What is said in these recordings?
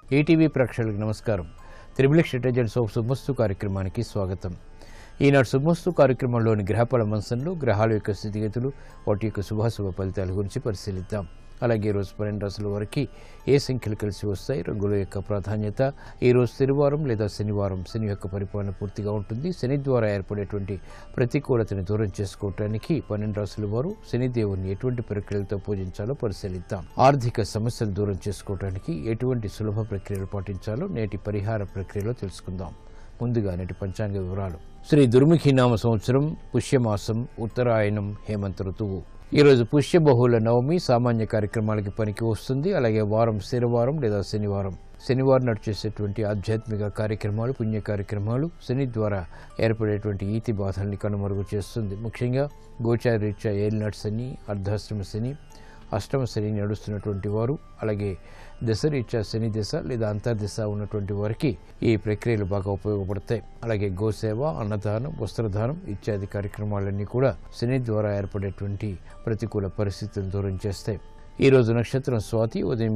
ETV ప్రేక్షకులకు నమస్కారం. Triple X of శుభమస్తు కార్యక్రమానికి స్వాగతం. ఈనాడు శుభమస్తు కార్యక్రమంలోని గ్రహఫల మంచంలో గ్రహాల యొక్క స్థితిగతులు, వాటి యొక్క శుభాశుభ ఫలితాల గురించి పరిశీలిద్దాం. అలాగే ఈరోజు 12 రాశుల వారికి ఏ సంఖ్యలు కలిసి వస్తాయి, రంగుల యొక్క ప్రాధాన్యత, ఈరోజు శనివారం లేదా శనివారం శని యొక్క పరిపాలన పూర్తిగా ఉంటుంది. శని ద్వారా ఏర్పడేటువంటి ప్రతికూలతని దూరం చేసుకోవటానికి 12 రాశుల వారు శనిదేవుని ఎటువంటి ప్రక్రియలతో పూజించాలో పరిశీలిద్దాం. ఆర్థిక సమస్యలు దూరం చేసుకోవటానికి ఎటువంటి సులభ ప్రక్రియలు పాటించాలో నేటి పరిహార ప్రక్రియలో తెలుసుకుందాం. ముందుగా నేటి పంచాంగ వివరాలు. శ్రీ దుర్ముఖినామ సంవత్సరం, పుష్యమాసం, ఉత్తరాయణం, హేమంత ఋతువు. ఈరోజు పుష్యబహుళ నవమి సామాన్య కార్యక్రమాలకి పనికి వస్తుంది. అలాగే వారం శనివారం లేదా శనివారం. శనివారం నాడు చేసేటువంటి ఆధ్యాత్మిక కార్యక్రమాలు, పుణ్య కార్యక్రమాలు శని ద్వారా ఏర్పడేటువంటి ఈతి బాధల్ని కనుమరుగు చేస్తుంది. ముఖ్యంగా గోచారరీత్యా ఏలినాటి శని, అర్ధాష్టమ శని, అష్టమ శని నడుస్తున్నటువంటి వారు, అలాగే దశరీత్యా శని దశ లేదా అంతర్దశ ఉన్నటువంటి వారికి ఈ ప్రక్రియలు బాగా ఉపయోగపడతాయి. అలాగే గోసేవ, అన్నదానం, వస్త్రదానం ఇత్యాది కార్యక్రమాలన్నీ కూడా శని ద్వారా ఏర్పడేటువంటి ప్రతికూల పరిస్థితులను దూరం చేస్తాయి. ఈరోజు నక్షత్రం స్వాతి, ఉదయం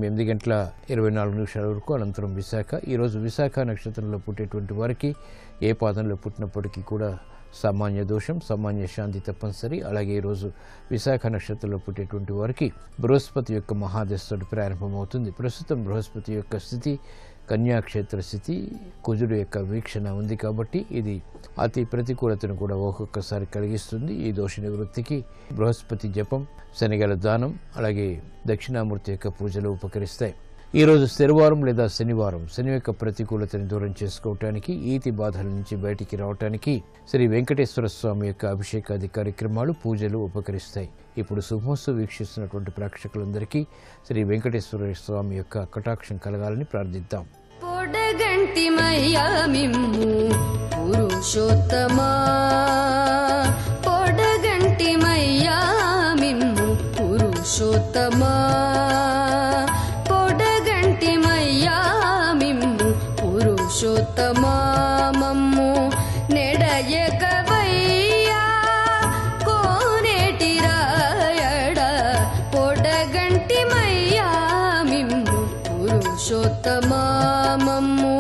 8:24 వరకు, అనంతరం విశాఖ. ఈరోజు విశాఖ నక్షత్రంలో పుట్టేటువంటి వారికి ఏ పాదంలో పుట్టినప్పటికీ కూడా సామాన్య దోషం, సామాన్య శాంతి తప్పనిసరి. అలాగే ఈరోజు విశాఖ నక్షత్రంలో పుట్టేటువంటి వారికి బృహస్పతి యొక్క మహాదశ ప్రారంభమవుతుంది. ప్రస్తుతం బృహస్పతి యొక్క స్థితి కన్యాక్షేత్ర స్థితి, కుజుడు యొక్క వీక్షణ ఉంది కాబట్టి ఇది అతి ప్రతికూలతను కూడా ఒక్కొక్కసారి కలిగిస్తుంది. ఈ దోష నివృత్తికి బృహస్పతి జపం, శనిగల దానం, అలాగే దక్షిణామూర్తి యొక్క పూజలు ఉపకరిస్తాయి. ఈరోజు శనివారం లేదా శనివారం శని యొక్క ప్రతికూలతను దూరం చేసుకోవటానికి, ఈతి బాధల నుంచి బయటికి రావటానికి శ్రీ వెంకటేశ్వర స్వామి యొక్క అభిషేకాది కార్యక్రమాలు, పూజలు ఉపకరిస్తాయి. ఇప్పుడు శుభమస్తు వీక్షిస్తున్నటువంటి ప్రేక్షకులందరికీ శ్రీ వెంకటేశ్వర స్వామి యొక్క కటాక్షం కలగాలని ప్రార్థిద్దాం. పురుషోత్తమము నెడయకవయ్యా కోనేటి రాయడ పొడగంటి మయ్యా మిమ్ము పురుషోత్తమము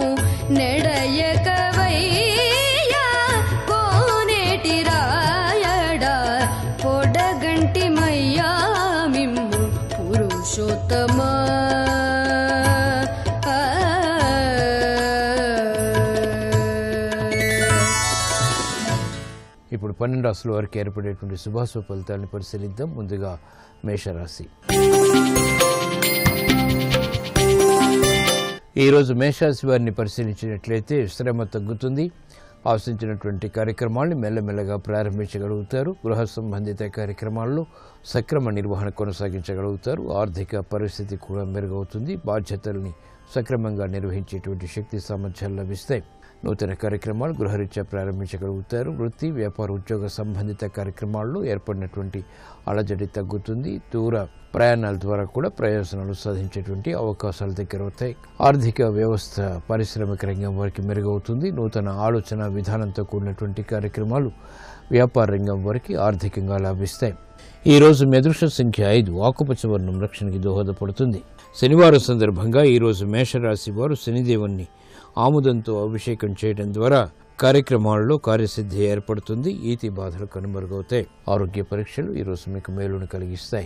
నెడయకవయ్యా కోనేటి రాయడ పొడగంటి మయ్యా మిమ్ము పురుషోత్తమ. ఇప్పుడు 12 రాశుల వారికి ఏర్పడేటువంటి శుభాశుభ ఫలితాలను పరిశీలిద్దాం. ముందుగా మేషరాశి. ఈరోజు మేషరాశి వారిని పరిశీలించినట్లయితే శ్రమ తగ్గుతుంది. ఆశించినటువంటి కార్యక్రమాలను మెల్లమెల్లగా ప్రారంభించగలుగుతారు. గృహ సంబంధిత కార్యక్రమాల్లో సక్రమ నిర్వహణ కొనసాగించగలుగుతారు. ఆర్థిక పరిస్థితి కూడా మెరుగవుతుంది. బాధ్యతల్ని సక్రమంగా నిర్వహించేటువంటి శక్తి సామర్థ్యాలు లభిస్తాయి. నూతన కార్యక్రమాలు గృహరీత్యా ప్రారంభించగలుగుతారు. వృత్తి, వ్యాపార, ఉద్యోగ సంబంధిత కార్యక్రమాల్లో ఏర్పడినటువంటి అలజడి తగ్గుతుంది. దూర ప్రయాణాల ద్వారా కూడా ప్రయోజనాలు సాధించేటువంటి అవకాశాలు దగ్గరవుతాయి. ఆర్థిక వ్యవస్థ, పారిశ్రామిక రంగం వారికి మెరుగవుతుంది. నూతన ఆలోచన విధానంతో కూడినటువంటి కార్యక్రమాలు వ్యాపార రంగం వారికి ఆర్థికంగా లాభిస్తాయి. ఈరోజు మీ అదృష్ట సంఖ్య 5, ఆకుపచ్చ వర్ణం రక్షణకి దోహదపడుతుంది. శనివారం సందర్భంగా ఈరోజు మేషరాశి వారు శనిదేవుణ్ణి ఆముదంతో అభిషేకం చేయడం ద్వారా కార్యక్రమాలలో కార్యసిద్ధి ఏర్పడుతుంది. ఈతి బాధలు కనుమరుగవుతాయి. ఆరోగ్య పరీక్షలు ఈరోజు మీకు మేలును కలిగిస్తాయి.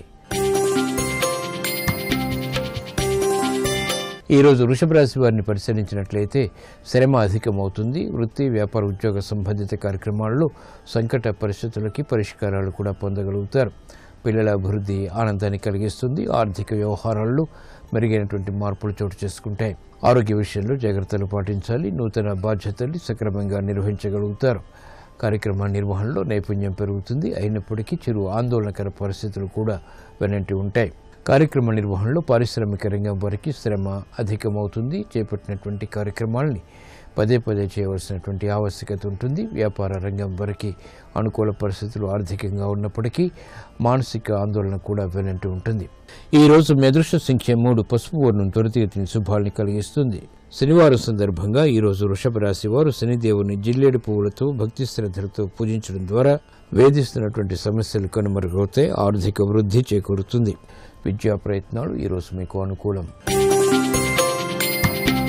ఈరోజు వృషభ రాశి వారిని పరిశీలించినట్లయితే శ్రమ అధికమవుతుంది. వృత్తి, వ్యాపార, ఉద్యోగ సంబంధిత కార్యక్రమాల్లో సంకట పరిస్థితులకి పరిష్కారాలు కూడా పొందగలుగుతారు. పిల్లల అభివృద్ధి ఆనందాన్ని కలిగిస్తుంది. ఆర్థిక వ్యవహారాల్లో మెరుగైనటువంటి మార్పులు చోటు చేసుకుంటాయి. ఆరోగ్య విషయంలో జాగ్రత్తలు పాటించాలి. నూతన బాధ్యతల్ని సక్రమంగా నిర్వహించగలుగుతారు. కార్యక్రమ నిర్వహణలో నైపుణ్యం పెరుగుతుంది. అయినప్పటికీ చిరు ఆందోళనకర పరిస్థితులు కూడా వెనంటి ఉంటాయి. కార్యక్రమ నిర్వహణలో పారిశ్రామిక రంగం వారికి శ్రమ అధికమవుతుంది. చేపట్టినటువంటి కార్యక్రమాలని పదే పదే చేయవలసినటువంటి ఆవశ్యకత ఉంటుంది. వ్యాపార రంగం వారికి అనుకూల పరిస్థితులు ఆర్థికంగా ఉన్నప్పటికీ మానసిక ఆందోళన కూడా వెనంటి ఉంటుంది. ఈరోజు మీ అదృష్ట సంఖ్య 3, పసుపు వర్ణం త్వరితగతిన శుభాల్ని కలిగిస్తుంది. శనివారం సందర్భంగా ఈరోజు వృషభ రాశి వారు శనిదేవుని జిల్లేడు పువ్వులతో భక్తి శ్రద్ధలతో పూజించడం ద్వారా వేధిస్తున్నటువంటి సమస్యలు కనుమరుగవుతాయి. ఆర్థిక వృద్ధి చేకూరుతుంది. విద్యా ప్రయత్నాలు ఈరోజు మీకు అనుకూలం.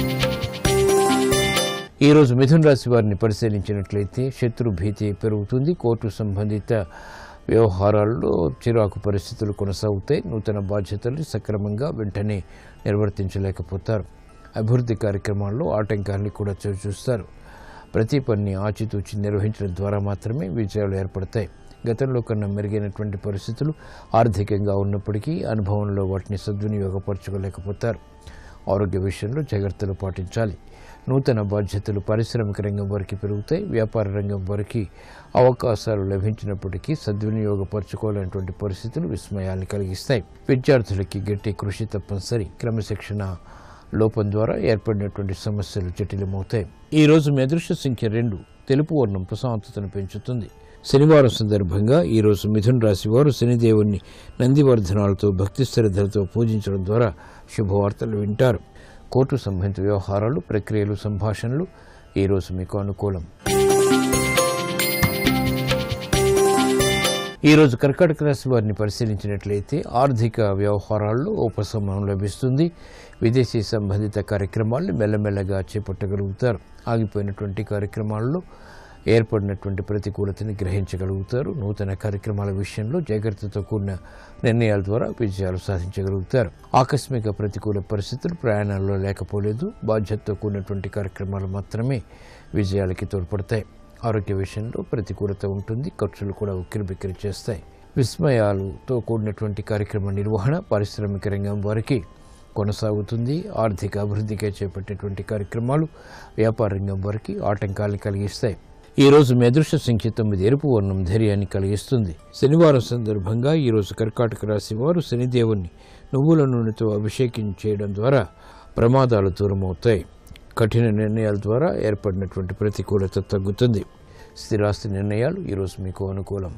ఈరోజు మిథున రాశి వారిని పరిశీలించినట్లయితే శత్రు భీతి పెరుగుతుంది. కోర్టు సంబంధిత వ్యవహారాల్లో చిరాకు పరిస్థితులు కొనసాగుతాయి. నూతన బాధ్యతలు సక్రమంగా వెంటనే నిర్వర్తించలేకపోతారు. అభివృద్ధి కార్యక్రమాల్లో ఆటంకాన్ని కూడా చవిచూస్తారు. ప్రతి పనిని ఆచితూచి నిర్వహించడం ద్వారా మాత్రమే విజయాలు ఏర్పడతాయి. గతంలో కన్నా మెరుగైనటువంటి పరిస్థితులు ఆర్థికంగా ఉన్నప్పటికీ అనుభవంలో వాటిని సద్వినియోగపరచుకోలేకపోతారు. ఆరోగ్య విషయంలో జాగ్రత్తలు పాటించాలి. నూతన బాధ్యతలు పారిశ్రామిక రంగం వారికి పెరుగుతాయి. వ్యాపార రంగం వారికి అవకాశాలు లభించినప్పటికీ సద్వినియోగపరచుకోలేనటువంటి పరిస్థితులు విస్మయాన్ని కలిగిస్తాయి. విద్యార్థులకి గట్టి కృషి తప్పనిసరి. క్రమశిక్షణ లోపం ద్వారా ఏర్పడినటువంటి సమస్యలు జటిలమవుతాయి. ఈ రోజు మీ అదృష్ట సంఖ్య 2. తెలుపు వర్ణం ప్రశాంతతను పెంచుతుంది. శనివారం సందర్భంగా ఈరోజు మిథున రాశి వారు శనిదేవుణ్ణి నందివర్ధనాలతో భక్తి శ్రద్ధలతో పూజించడం ద్వారా శుభవార్తలు వింటారు. కోర్టు సంబంధిత వ్యవహారాలు, ప్రక్రియలు, సంభాషణలు ఈరోజు మీకు అనుకూలం. ఈరోజు కర్కాటక రాశి వారిని పరిశీలించినట్లయితే ఆర్థిక వ్యవహారాల్లో ఉపశమనం లభిస్తుంది. విదేశీ సంబంధిత కార్యక్రమాలను మెల్లమెల్లగా చేపట్టగలుగుతారు. ఆగిపోయినటువంటి కార్యక్రమాల్లో ఏర్పడినటువంటి ప్రతికూలతని గ్రహించగలుగుతారు. నూతన కార్యక్రమాల విషయంలో జాగ్రత్తతో కూడిన నిర్ణయాల ద్వారా విజయాలు సాధించగలుగుతారు. ఆకస్మిక ప్రతికూల పరిస్థితులు ప్రయాణాల్లో లేకపోలేదు. బాధ్యతతో కూడినటువంటి కార్యక్రమాలు మాత్రమే విజయాలకి తోడ్పడతాయి. ఆరోగ్య విషయంలో ప్రతికూలత ఉంటుంది. ఖర్చులు కూడా ఉక్కిరిబిక్కిరి చేస్తాయి. విస్మయాలతో కూడినటువంటి కార్యక్రమ నిర్వహణ పారిశ్రామిక రంగం వారికి కొనసాగుతుంది. ఆర్థిక అభివృద్ధికి చేపట్టేటువంటి కార్యక్రమాలు వ్యాపార రంగం వారికి ఆటంకాలు కలిగిస్తాయి. ఈ రోజు మీ అదృష్ట సంఖ్య 9. ఎరుపు వర్ణం ధైర్యాన్ని కలిగిస్తుంది. శనివారం సందర్భంగా ఈరోజు కర్కాటక రాశి వారు శనిదేవుణ్ణి నువ్వుల నూనెతో అభిషేకం చేయడం ద్వారా ప్రమాదాలు దూరమవుతాయి. కఠిన నిర్ణయాల ద్వారా ఏర్పడినటువంటి ప్రతికూలత తగ్గుతుంది. స్థిరాస్తి నిర్ణయాలు ఈరోజు మీకు అనుకూలం.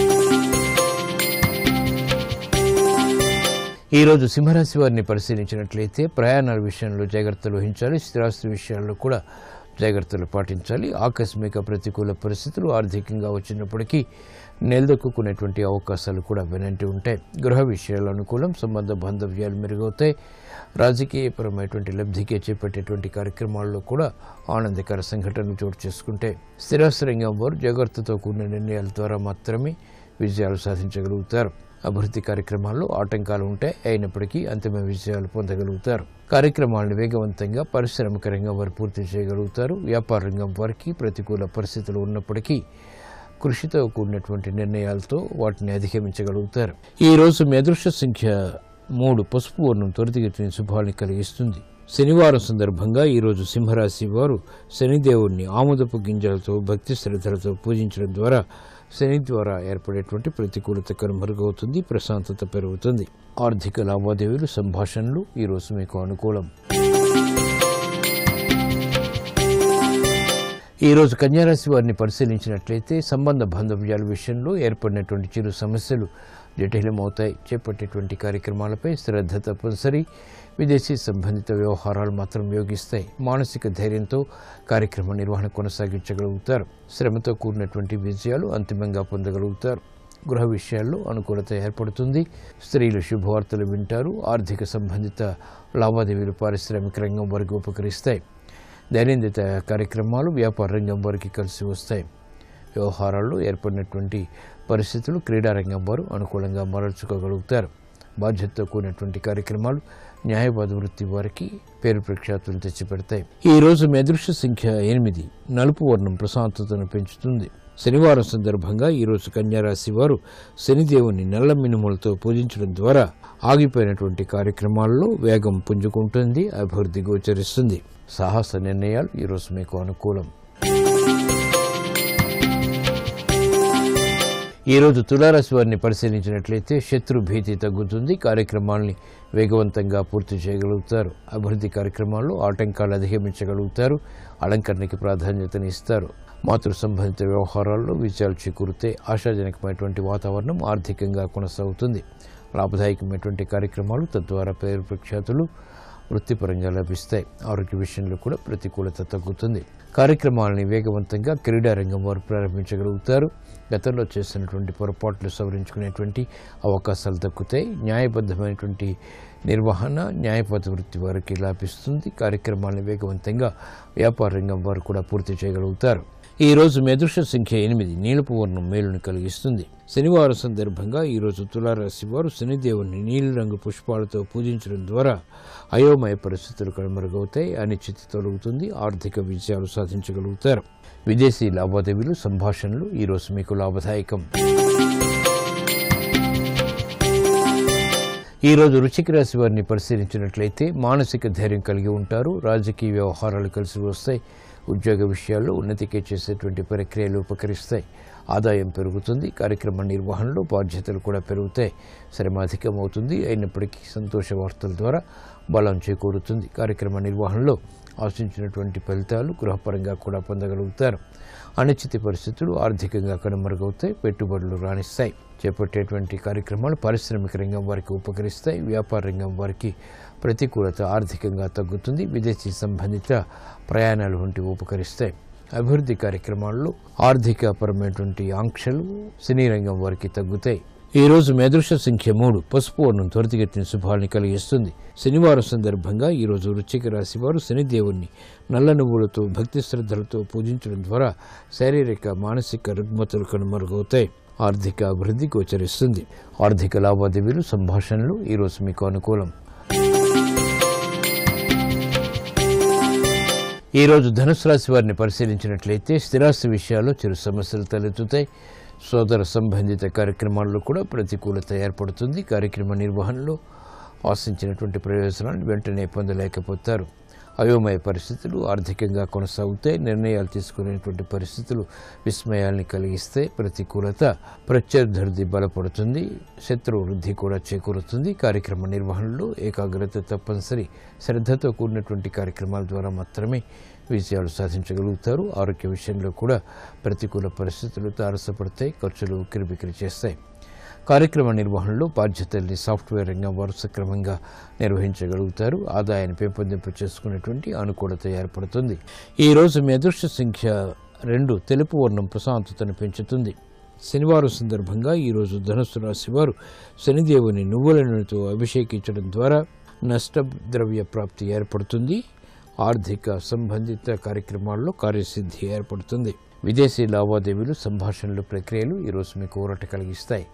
ఈరోజు సింహరాశి వారిని పరిశీలించినట్లయితే ప్రయాణాల విషయంలో జాగ్రత్తలు వహించాలి. స్థిరాస్తి విషయాల్లో కూడా జాగ్రత్తలు పాటించాలి. ఆకస్మిక ప్రతికూల పరిస్థితులు ఆర్థికంగా వచ్చినప్పటికీ నిలదొక్కునేటువంటి అవకాశాలు కూడా వెనంటి ఉంటాయి. గృహ విషయాలు అనుకూలం. సంబంధ బాంధవ్యాలు మెరుగవుతాయి. రాజకీయపరమైనటువంటి లబ్ధికి చేపట్టేటువంటి కార్యక్రమాల్లో కూడా ఆనందకర సంఘటనలు చోటు చేసుకుంటే స్థిరాస్తి రంగం వారు జాగ్రత్తతో కూడిన నిర్ణయాల ద్వారా మాత్రమే విజయాలు సాధించగలుగుతారు. అభివృద్ధి కార్యక్రమాల్లో ఆటంకాలు ఉంటాయి. అయినప్పటికీ అంతిమ విజయాలు పొందగలుగుతారు. కార్యక్రమాలను వేగవంతంగా పారిశ్రామిక రంగం వారు పూర్తి చేయగలుగుతారు. వ్యాపార రంగం వారికి ప్రతికూల పరిస్థితులు ఉన్నప్పటికీ కృషితో కూడినటువంటి నిర్ణయాలతో వాటిని అధిగమించగలుగుతారు. ఈ రోజు మీ అదృష్ట సంఖ్య 3. పసుపు వర్ణం త్వరితగతిన శుభాన్ని కలిగిస్తుంది. శనివారం సందర్భంగా ఈరోజు సింహరాశి వారు శనిదేవుణ్ణి ఆముదపు గింజలతో భక్తి శ్రద్ధలతో పూజించడం ద్వారా శని ద్వారా ఏర్పడేటువంటి ప్రతికూలత కనుమరుగవుతుంది. ప్రశాంతత పెరుగుతుంది. ఆర్థిక లావాదేవీలు, సంభాషణలు ఈరోజు మీకు అనుకూలం. ఈరోజు కన్యారాశి వారిని పరిశీలించినట్లయితే సంబంధ బాంధవ్యాల విషయంలో ఏర్పడినటువంటి చిరు సమస్యలు జటిలమవుతాయి. చేపట్టేటువంటి కార్యక్రమాలపై శ్రద్ధ తప్పనిసరి. విదేశీ సంబంధిత వ్యవహారాలు మాత్రం యోగిస్తాయి. మానసిక ధైర్యంతో కార్యక్రమ నిర్వహణ కొనసాగించగలుగుతారు. శ్రమతో కూడినటువంటి విజయాలు అంతిమంగా పొందగలుగుతారు. గృహ విషయాల్లో అనుకూలత ఏర్పడుతుంది. స్త్రీలు శుభవార్తలు వింటారు. ఆర్థిక సంబంధిత లావాదేవీలు పారిశ్రామిక రంగం వారికి ఉపకరిస్తాయి. దైనందిత కార్యక్రమాలు వ్యాపార రంగం వారికి కలిసి వస్తాయి. వ్యవహారాల్లో ఏర్పడినటువంటి పరిస్థితులు క్రీడారంగం వారు అనుకూలంగా మరల్చుకోగలుగుతారు. బాధ్యతతో కూడినటువంటి కార్యక్రమాలు న్యాయవాద వృత్తి వారికి పేరు ప్రఖ్యాతులు తెచ్చిపెడతాయి. ఈ రోజు మీ అదృష్ట సంఖ్య 8. నలుపు వర్ణం ప్రశాంతతను పెంచుతుంది. శనివారం సందర్భంగా ఈరోజు కన్యారాశి వారు శనిదేవుని నల్ల మినుములతో పూజించడం ద్వారా ఆగిపోయినటువంటి కార్యక్రమాల్లో వేగం పుంజుకుంటుంది. అభివృద్ధి గోచరిస్తుంది. సాహస నిర్ణయాలు ఈరోజు మీకు అనుకూలం. ఈరోజు తులారాశి వారిని పరిశీలించినట్లయితే శత్రు భీతి తగ్గుతుంది. కార్యక్రమాల్ని వేగవంతంగా పూర్తి చేయగలుగుతారు. అభివృద్ధి కార్యక్రమాల్లో ఆటంకాలు అధిగమించగలుగుతారు. అలంకరణకి ప్రాధాన్యతని ఇస్తారు. మాతృ సంబంధిత వ్యవహారాల్లో విజయాలు చేకూరితే ఆశాజనకమైనటువంటి వాతావరణం ఆర్థికంగా కొనసాగుతుంది. లాభదాయకమైనటువంటి కార్యక్రమాలు తద్వారా పేరు ప్రఖ్యాతులు వృత్తిపరంగా లభిస్తాయి. ఆరోగ్య విషయంలో కూడా ప్రతికూలత తగ్గుతుంది. కార్యక్రమాలని వేగవంతంగా క్రీడారంగం వారు ప్రారంభించగలుగుతారు. గతంలో చేసినటువంటి పొరపాట్లు సవరించుకునేటువంటి అవకాశాలు దక్కుతాయి. న్యాయబద్ధమైనటువంటి నిర్వహణ, న్యాయపద వృత్తి వారికి లాభిస్తుంది. కార్యక్రమాలను వేగవంతంగా వ్యాపార రంగం వారు కూడా పూర్తి చేయగలుగుతారు. ఈ రోజు మీ అదృష్ట సంఖ్య 8, నీలపు వర్ణం మేలుని కలిగిస్తుంది. శనివారం సందర్భంగా ఈరోజు తులారాశి వారు శనిదేవుని నీలిరంగు పుష్పాలతో పూజించడం ద్వారా అయోమయ పరిస్థితులు కనుమరుగవుతాయి. అనిశ్చితి తొలగుతుంది. ఆర్థిక విజయాలు సాధించగలుగుతారు. విదేశీ లావాదేవీలు, సంభాషణలు ఈరోజు మీకు లాభదాయకం. ఈరోజు వృశ్చిక రాశి వారిని పరిశీలించినట్లయితే మానసిక ధైర్యం కలిగి ఉంటారు. రాజకీయ వ్యవహారాలు కలిసి వస్తాయి. ఉద్యోగ విషయాల్లో ఉన్నతికి చేసేటువంటి ప్రక్రియలు ఉపకరిస్తాయి. ఆదాయం పెరుగుతుంది. కార్యక్రమ నిర్వహణలో బాధ్యతలు కూడా పెరుగుతాయి. శ్రమ అధికమవుతుంది. అయినప్పటికీ సంతోష వార్తల ద్వారా బలం చేకూరుతుంది. కార్యక్రమ నిర్వహణలో ఆశించినటువంటి ఫలితాలు గృహపరంగా కూడా పొందగలుగుతారు. అనిశ్చిత పరిస్థితులు ఆర్థికంగా కనుమరుగవుతాయి. పెట్టుబడులు రాణిస్తాయి. చేపట్టేటువంటి కార్యక్రమాలు పారిశ్రామిక రంగం వారికి ఉపకరిస్తాయి. వ్యాపార రంగం వారికి ప్రతికూలత ఆర్థికంగా తగ్గుతుంది. విదేశీ సంబంధిత ప్రయాణాలు వంటివి ఉపకరిస్తాయి. అభివృద్ధి కార్యక్రమాల్లో ఆర్థికపరమైనటువంటి ఆంక్షలు సినీ రంగం వారికి తగ్గుతాయి. ఈ రోజు మీ అదృష్ట సంఖ్య 3, పసుపు వర్ణం త్వరితగతిన శుభాన్ని కలిగిస్తుంది. శనివారం సందర్భంగా ఈరోజు వృశ్చిక రాశి వారు శనిదేవుణ్ణి నల్ల నువ్వులతో భక్తి శ్రద్ధలతో పూజించడం ద్వారా శారీరక మానసిక రుగ్మతలు కనుమరుగవుతాయి. ఆర్థిక అభివృద్ధి గోచరిస్తుంది. ఆర్థిక లావాదేవీలు, సంభాషణలు ఈరోజు మీకు అనుకూలం. ఈరోజు ధనుసు రాశి వారిని పరిశీలించినట్లయితే స్థిరాస్తి విషయాల్లో చిరు సమస్యలు తలెత్తుతాయి. సోదర సంబంధిత కార్యక్రమాల్లో కూడా ప్రతికూలత ఏర్పడుతుంది. కార్యక్రమ నిర్వహణలో ఆశించినటువంటి ప్రయోజనాలను వెంటనే పొందలేకపోతారు. అయోమయ పరిస్థితులు ఆర్థికంగా కొనసాగుతాయి. నిర్ణయాలు తీసుకునేటువంటి పరిస్థితులు విస్మయాల్ని కలిగిస్తాయి. ప్రతికూలత ప్రత్యర్థి బలపడుతుంది. శత్రు వృద్ధి కూడా చేకూరుతుంది. కార్యక్రమ నిర్వహణలో ఏకాగ్రత తప్పనిసరి. శ్రద్ధతో కూడినటువంటి కార్యక్రమాల ద్వారా మాత్రమే విజయాలు సాధించగలుగుతారు. ఆరోగ్య విషయంలో కూడా ప్రతికూల పరిస్థితులు తారసపడతాయి. ఖర్చులు ఉక్కిరిబిక్కిరి చేస్తాయి. కార్యక్రమ నిర్వహణలో బాధ్యతల్ని సాఫ్ట్వేర్ రంగం వారు సక్రమంగా నిర్వహించగలుగుతారు. ఆదాయాన్ని పెంపొందింపు చేసుకునేటువంటి అనుకూలత ఏర్పడుతుంది. ఈ రోజు మీ అదృష్ట సంఖ్య 2, తెలుపు వర్ణం ప్రశాంతతను పెంచుతుంది. శనివారం సందర్భంగా ఈరోజు ధనుస్సు రాశి వారు శనిదేవుని నువ్వుల నూనెతో అభిషేకించడం ద్వారా నష్టద్రవ్య ప్రాప్తి ఏర్పడుతుంది. ఆర్థిక సంబంధిత కార్యక్రమాల్లో కార్యసిద్ధి ఏర్పడుతుంది. విదేశీ లావాదేవీలు, సంభాషణలు, ప్రక్రియలు ఈరోజు మీకు ఊరట కలిగిస్తాయి.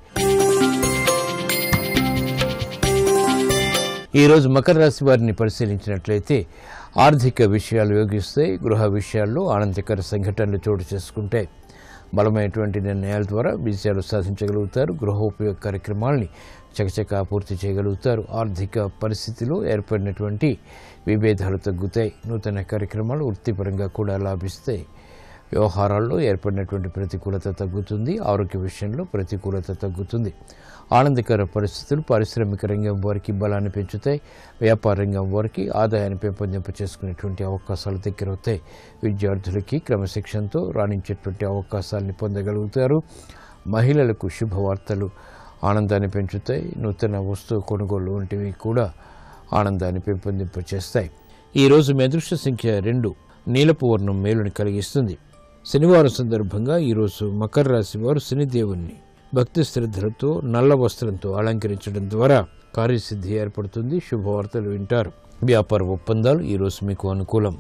ఈరోజు మకర రాశి వారిని పరిశీలించినట్లయితే ఆర్థిక విషయాలు యోగిస్తాయి. గృహ విషయాల్లో ఆనందకర సంఘటనలు చోటు చేసుకుంటాయి. బలమైనటువంటి నిర్ణయాల ద్వారా విజయాలు సాధించగలుగుతారు. గృహోపయోగ కార్యక్రమాలని చకచకా పూర్తి చేయగలుగుతారు. ఆర్థిక పరిస్థితిలో ఏర్పడినటువంటి విభేదాలు తగ్గుతాయి. నూతన కార్యక్రమాలు వృత్తిపరంగా కూడా లాభిస్తాయి. వ్యవహారాల్లో ఏర్పడినటువంటి ప్రతికూలత తగ్గుతుంది. ఆరోగ్య విషయంలో ప్రతికూలత తగ్గుతుంది. ఆనందకర పరిస్థితులు పారిశ్రామిక రంగం వారికి బలాన్ని పెంచుతాయి. వ్యాపార రంగం వారికి ఆదాయాన్ని పెంపొందింప చేసుకునేటువంటి అవకాశాలు దగ్గరవుతాయి. విద్యార్థులకి క్రమశిక్షణతో రాణించేటువంటి అవకాశాలని పొందగలుగుతారు. మహిళలకు శుభవార్తలు ఆనందాన్ని పెంచుతాయి. నూతన వస్తువు కొనుగోలు వంటివి కూడా ఆనందాన్ని పెంపొందింప చేస్తాయి. ఈరోజు మీ అదృష్ట సంఖ్య 2, నీలపు వర్ణం మేలుని కలిగిస్తుంది. శనివారం సందర్భంగా ఈరోజు మకర రాశి వారు శనిదేవుణ్ణి భక్తి శ్రద్ధలతో నల్ల వస్త్రంతో అలంకరించడం ద్వారా కార్యసిద్ధి ఏర్పడుతుంది. శుభవార్తలు వింటారు. వ్యాపార ఒప్పందాలు ఈరోజు మీకు అనుకూలం.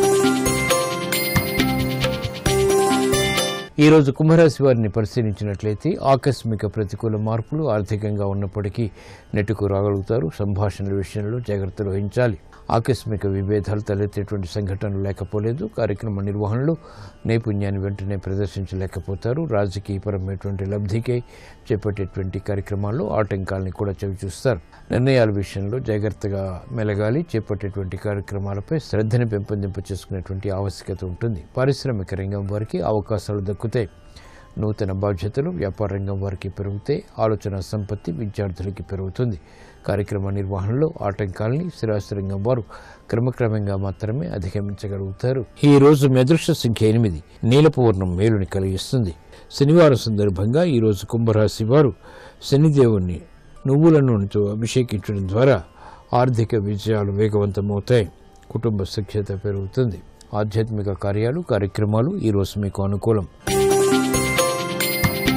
ఈరోజు కుంభరాశి వారిని పరిశీలించినట్లయితే ఆకస్మిక ప్రతికూల మార్పులు ఆర్థికంగా ఉన్నప్పటికీ నెట్టుకు రాగలుగుతారు. సంభాషణల విషయంలో జాగ్రత్తలు వహించాలి. ఆకస్మిక విభేదాలు తలెత్తేటువంటి సంఘటనలు లేకపోలేదు. కార్యక్రమ నిర్వహణలో నైపుణ్యాన్ని వెంటనే ప్రదర్శించలేకపోతారు. రాజకీయపరమైనటువంటి లబ్ధికై చేపట్టేటువంటి కార్యక్రమాల్లో ఆటంకాలని కూడా చవిచూస్తారు. నిర్ణయాల విషయంలో జాగ్రత్తగా మెలగాలి. చేపట్టేటువంటి కార్యక్రమాలపై శ్రద్ధని పెంపొందింప చేసుకునేటువంటి ఆవశ్యకత ఉంటుంది. పారిశ్రామిక రంగం వారికి అవకాశాలు దక్కుతాయి. నూతన బాధ్యతలు వ్యాపార రంగం వారికి పెరుగుతాయి. ఆలోచన సంపత్తి విద్యార్థులకి పెరుగుతుంది. కార్యక్రమ నిర్వహణలో ఆటంకాలని స్థిరాస్తి రంగం వారు క్రమక్రమంగా మాత్రమే అధిగమించగలుగుతారు. ఈ రోజు మీ అదృష్ట సంఖ్య 8, నీలపు వర్ణం మేలుని కలిగిస్తుంది. శనివారం సందర్భంగా ఈరోజు కుంభరాశి వారు శనిదేవుణ్ణి నువ్వుల నూనెతో అభిషేకించడం ద్వారా ఆర్థిక విజయాలు వేగవంతమవుతాయి. కుటుంబ సఖ్యత పెరుగుతుంది. ఆధ్యాత్మిక కార్యాలు, కార్యక్రమాలు ఈరోజు మీకు అనుకూలం.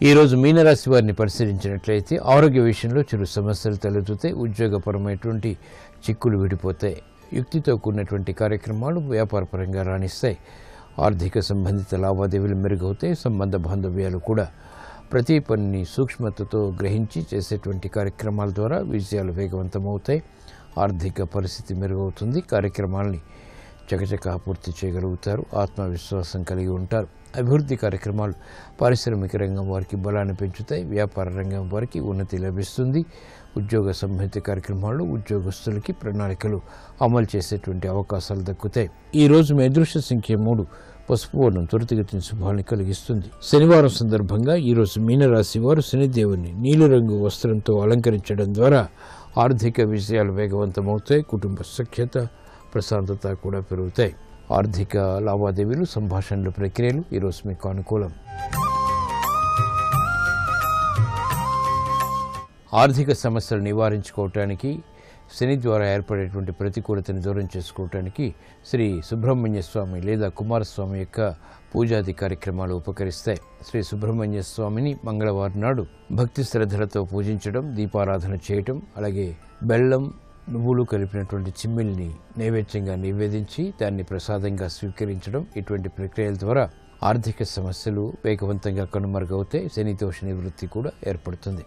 ఈరోజు మీనరాశి వారిని పరిశీలించినట్లయితే ఆరోగ్య విషయంలో చిరు సమస్యలు తలెత్తుతాయి. ఉద్యోగపరమైనటువంటి చిక్కులు విడిపోతాయి. యుక్తితో కూడినటువంటి కార్యక్రమాలు వ్యాపారపరంగా రాణిస్తాయి. ఆర్థిక సంబంధిత లావాదేవీలు మెరుగవుతాయి. సంబంధ బాంధవ్యాలు కూడా ప్రతి పనిని సూక్ష్మతతో గ్రహించి చేసేటువంటి కార్యక్రమాల ద్వారా విజయాలు వేగవంతమవుతాయి. ఆర్థిక పరిస్థితి మెరుగవుతుంది. కార్యక్రమాలని చకచకా పూర్తి చేయగలుగుతారు. ఆత్మవిశ్వాసం కలిగి ఉంటారు. అభివృద్ధి కార్యక్రమాలు పారిశ్రామిక రంగం వారికి బలాన్ని పెంచుతాయి. వ్యాపార రంగం వారికి ఉన్నతి లభిస్తుంది. ఉద్యోగ సంబంధిత కార్యక్రమాల్లో ఉద్యోగస్తులకి ప్రణాళికలు అమలు చేసేటువంటి అవకాశాలు దక్కుతాయి. ఈ రోజు మీ అదృష్ట సంఖ్య 3. పసుపు వర్ణం త్వరితగతిన శుభాన్ని కలిగిస్తుంది. శనివారం సందర్భంగా ఈరోజు మీనరాశి వారు శనిదేవుని నీలిరంగు వస్త్రంతో అలంకరించడం ద్వారా ఆర్థిక విజయాలు వేగవంతమవుతాయి. కుటుంబ సఖ్యత, ప్రశాంతత కూడా పెరుగుతాయి. ఆర్థిక లావాదేవీలు, సంభాషణల ప్రక్రియలు ఈరోజు మీకు అనుకూలం. ఆర్థిక సమస్యలు నివారించుకోవటానికి, శని ద్వారా ఏర్పడేటువంటి ప్రతికూలతను దూరం చేసుకోవటానికి శ్రీ సుబ్రహ్మణ్య స్వామి లేదా కుమారస్వామి యొక్క పూజాది కార్యక్రమాలు ఉపకరిస్తాయి. శ్రీ సుబ్రహ్మణ్య స్వామిని మంగళవారం నాడు భక్తి శ్రద్ధలతో పూజించడం, దీపారాధన చేయటం, అలాగే బెల్లం, నువ్వులు కలిపినటువంటి చిమ్మిల్ని నైవేద్యంగా నివేదించి దాన్ని ప్రసాదంగా స్వీకరించడం, ఇటువంటి ప్రక్రియల ద్వారా ఆర్థిక సమస్యలు వేగవంతంగా కనుమరుగవుతాయి. శని దోష నివృత్తి కూడా ఏర్పడుతుంది.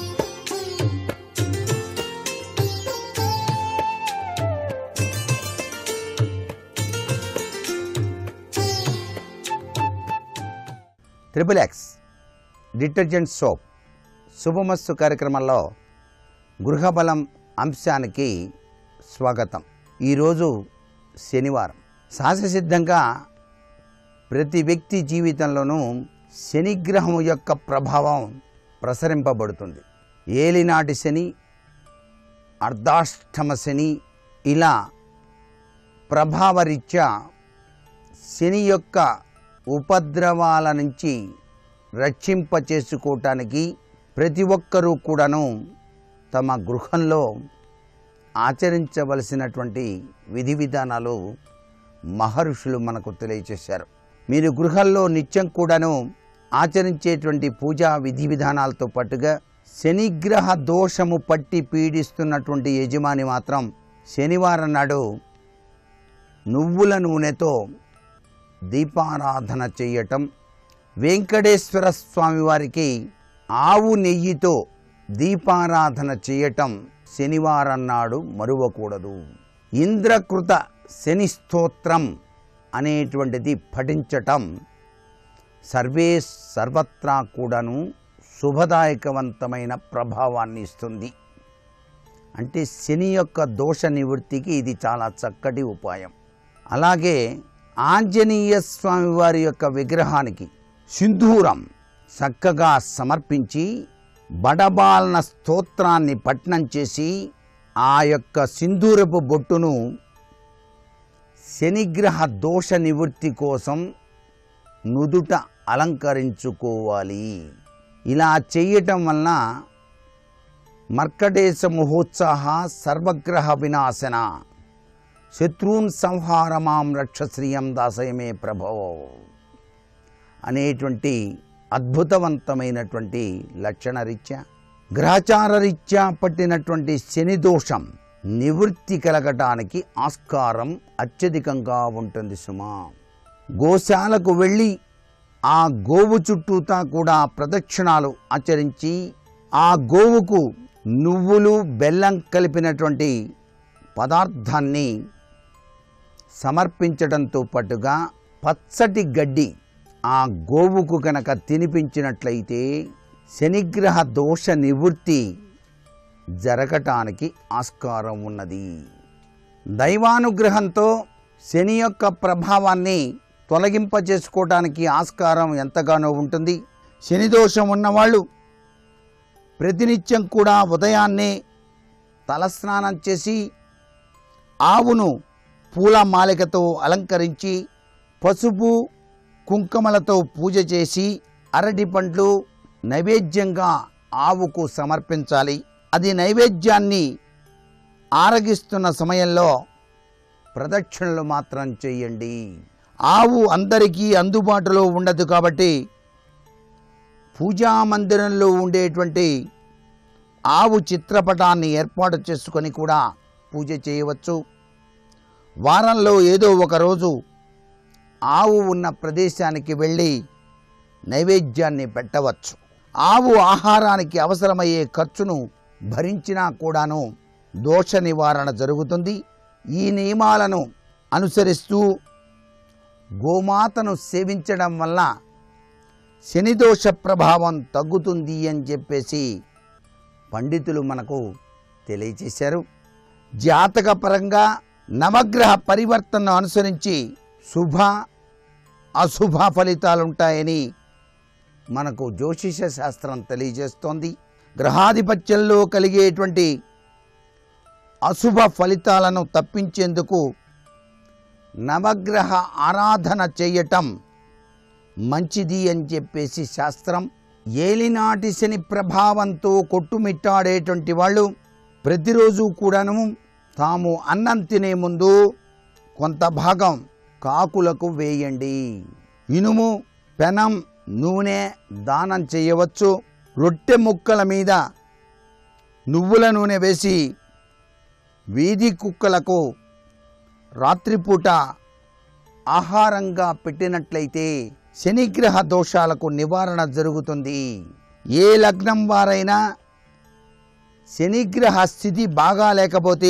XXX డిటర్జెంట్ సోప్ శుభమస్తు కార్యక్రమంలో గృహబలం అంశానికి స్వాగతం. ఈరోజు శనివారం. సహజసిద్ధంగా ప్రతి వ్యక్తి జీవితంలోనూ శనిగ్రహం యొక్క ప్రభావం ప్రసరింపబడుతుంది. ఏలినాటి శని, అర్ధాష్టమ శని, ఇలా ప్రభావరీత్యా శని యొక్క ఉపద్రవాల నుంచి రక్షింపచేసుకోవటానికి ప్రతి ఒక్కరూ కూడాను తమ గృహంలో ఆచరించవలసినటువంటి విధి విధానాలు మహర్షులు మనకు తెలియచేశారు. మీరు గృహాల్లో నిత్యం కూడాను ఆచరించేటువంటి పూజా విధి విధానాలతో పాటుగా శనిగ్రహ దోషము పట్టి పీడిస్తున్నటువంటి యజమాని మాత్రం శనివారం నాడు నువ్వుల నూనెతో దీపారాధన చేయటం, వెంకటేశ్వర స్వామి వారికి ఆవు నెయ్యితో దీపారాధన చేయటం శనివారం నాడు మరువకూడదు. ఇంద్రకృత శని స్తోత్రం అనేటువంటిది పఠించటం సర్వత్రా కూడాను శుభదాయకవంతమైన ప్రభావాన్ని ఇస్తుంది. అంటే శని యొక్క దోష నివృత్తికి ఇది చాలా చక్కటి ఉపాయం. అలాగే ఆంజనేయ స్వామి వారి యొక్క విగ్రహానికి సింధూరం చక్కగా సమర్పించి బడబాలన స్తోత్రాన్ని పఠనం చేసి ఆ యొక్క సింధూరపు బొట్టును శనిగ్రహ దోష నివృత్తి కోసం నుదుట అలంకరించుకోవాలి. ఇలా చేయటం వలన మర్కటేశ మహోత్సాహ సర్వగ్రహ వినాశన శత్రూన్ సంహారమాం రక్షశ్రియం దాసయమే ప్రభో అనేటువంటి అద్భుతవంతమైనటువంటి లక్షణరీత్యా గ్రహచారరీత్యా పట్టినటువంటి శని దోషం నివృత్తి కలగటానికి ఆస్కారం అత్యధికంగా ఉంటుంది సుమా. గోశాలకు వెళ్ళి ఆ గోవు చుట్టూతా కూడా ప్రదక్షిణాలు ఆచరించి ఆ గోవుకు నువ్వులు, బెల్లం కలిపినటువంటి పదార్థాన్ని సమర్పించడంతో పాటుగా పచ్చటి గడ్డి ఆ గోవుకు కనుక తినిపించినట్లయితే శనిగ్రహ దోష నివృత్తి జరగటానికి ఆస్కారం ఉన్నది. దైవానుగ్రహంతో శని యొక్క ప్రభావాన్ని తొలగింపజేసుకోవడానికి ఆస్కారం ఎంతగానో ఉంటుంది. శని దోషం ఉన్నవాళ్ళు ప్రతినిత్యం కూడా ఉదయాన్నే తలస్నానం చేసి ఆవును పూల మాలికతో అలంకరించి పసుపు కుంకుమలతో పూజ చేసి అరటి పండ్లు నైవేద్యంగా ఆవుకు సమర్పించాలి. అది నైవేద్యాన్ని ఆరగిస్తున్న సమయంలో ప్రదక్షిణలు మాత్రం చేయండి. ఆవు అందరికీ అందుబాటులో ఉండదు కాబట్టి పూజా మందిరంలో ఉండేటువంటి ఆవు చిత్రపటాన్ని ఏర్పాటు చేసుకొని కూడా పూజ చేయవచ్చు. వారంలో ఏదో ఒక రోజు ఆవు ఉన్న ప్రదేశానికి వెళ్ళి నైవేద్యాన్ని పెట్టవచ్చు. ఆవు ఆహారానికి అవసరమయ్యే ఖర్చును భరించినా కూడాను దోష నివారణ జరుగుతుంది. ఈ నియమాలను అనుసరిస్తూ గోమాతను సేవించడం వల్ల శనిదోష ప్రభావం తగ్గుతుంది అని చెప్పేసి పండితులు మనకు తెలియచేశారు. జాతకపరంగా నవగ్రహ పరివర్తనను అనుసరించి శుభ అశుభ ఫలితాలుంటాయని మనకు జ్యోతిష శాస్త్రం తెలియజేస్తోంది. గ్రహాధిపత్యంలో కలిగేటువంటి అశుభ ఫలితాలను తప్పించేందుకు నవగ్రహ ఆరాధన చేయటం మంచిది అని చెప్పేసి శాస్త్రం. ఏలినాటి శని ప్రభావంతో కొట్టుమిట్టాడేటువంటి వాళ్ళు ప్రతిరోజు కూడాను తాము అన్నం తినే ముందు కొంత భాగం కాకులకు వేయండి. ఇనుము, పెనం, నూనె దానం చేయవచ్చు. రొట్టె ముక్కల మీద నువ్వుల నూనె వేసి వీధి కుక్కలకు రాత్రిపూట ఆహారంగా పెట్టినట్లయితే శనిగ్రహ దోషాలకు నివారణ జరుగుతుంది. ఏ లగ్నం వారైనా శనిగ్రహ స్థితి బాగా లేకపోతే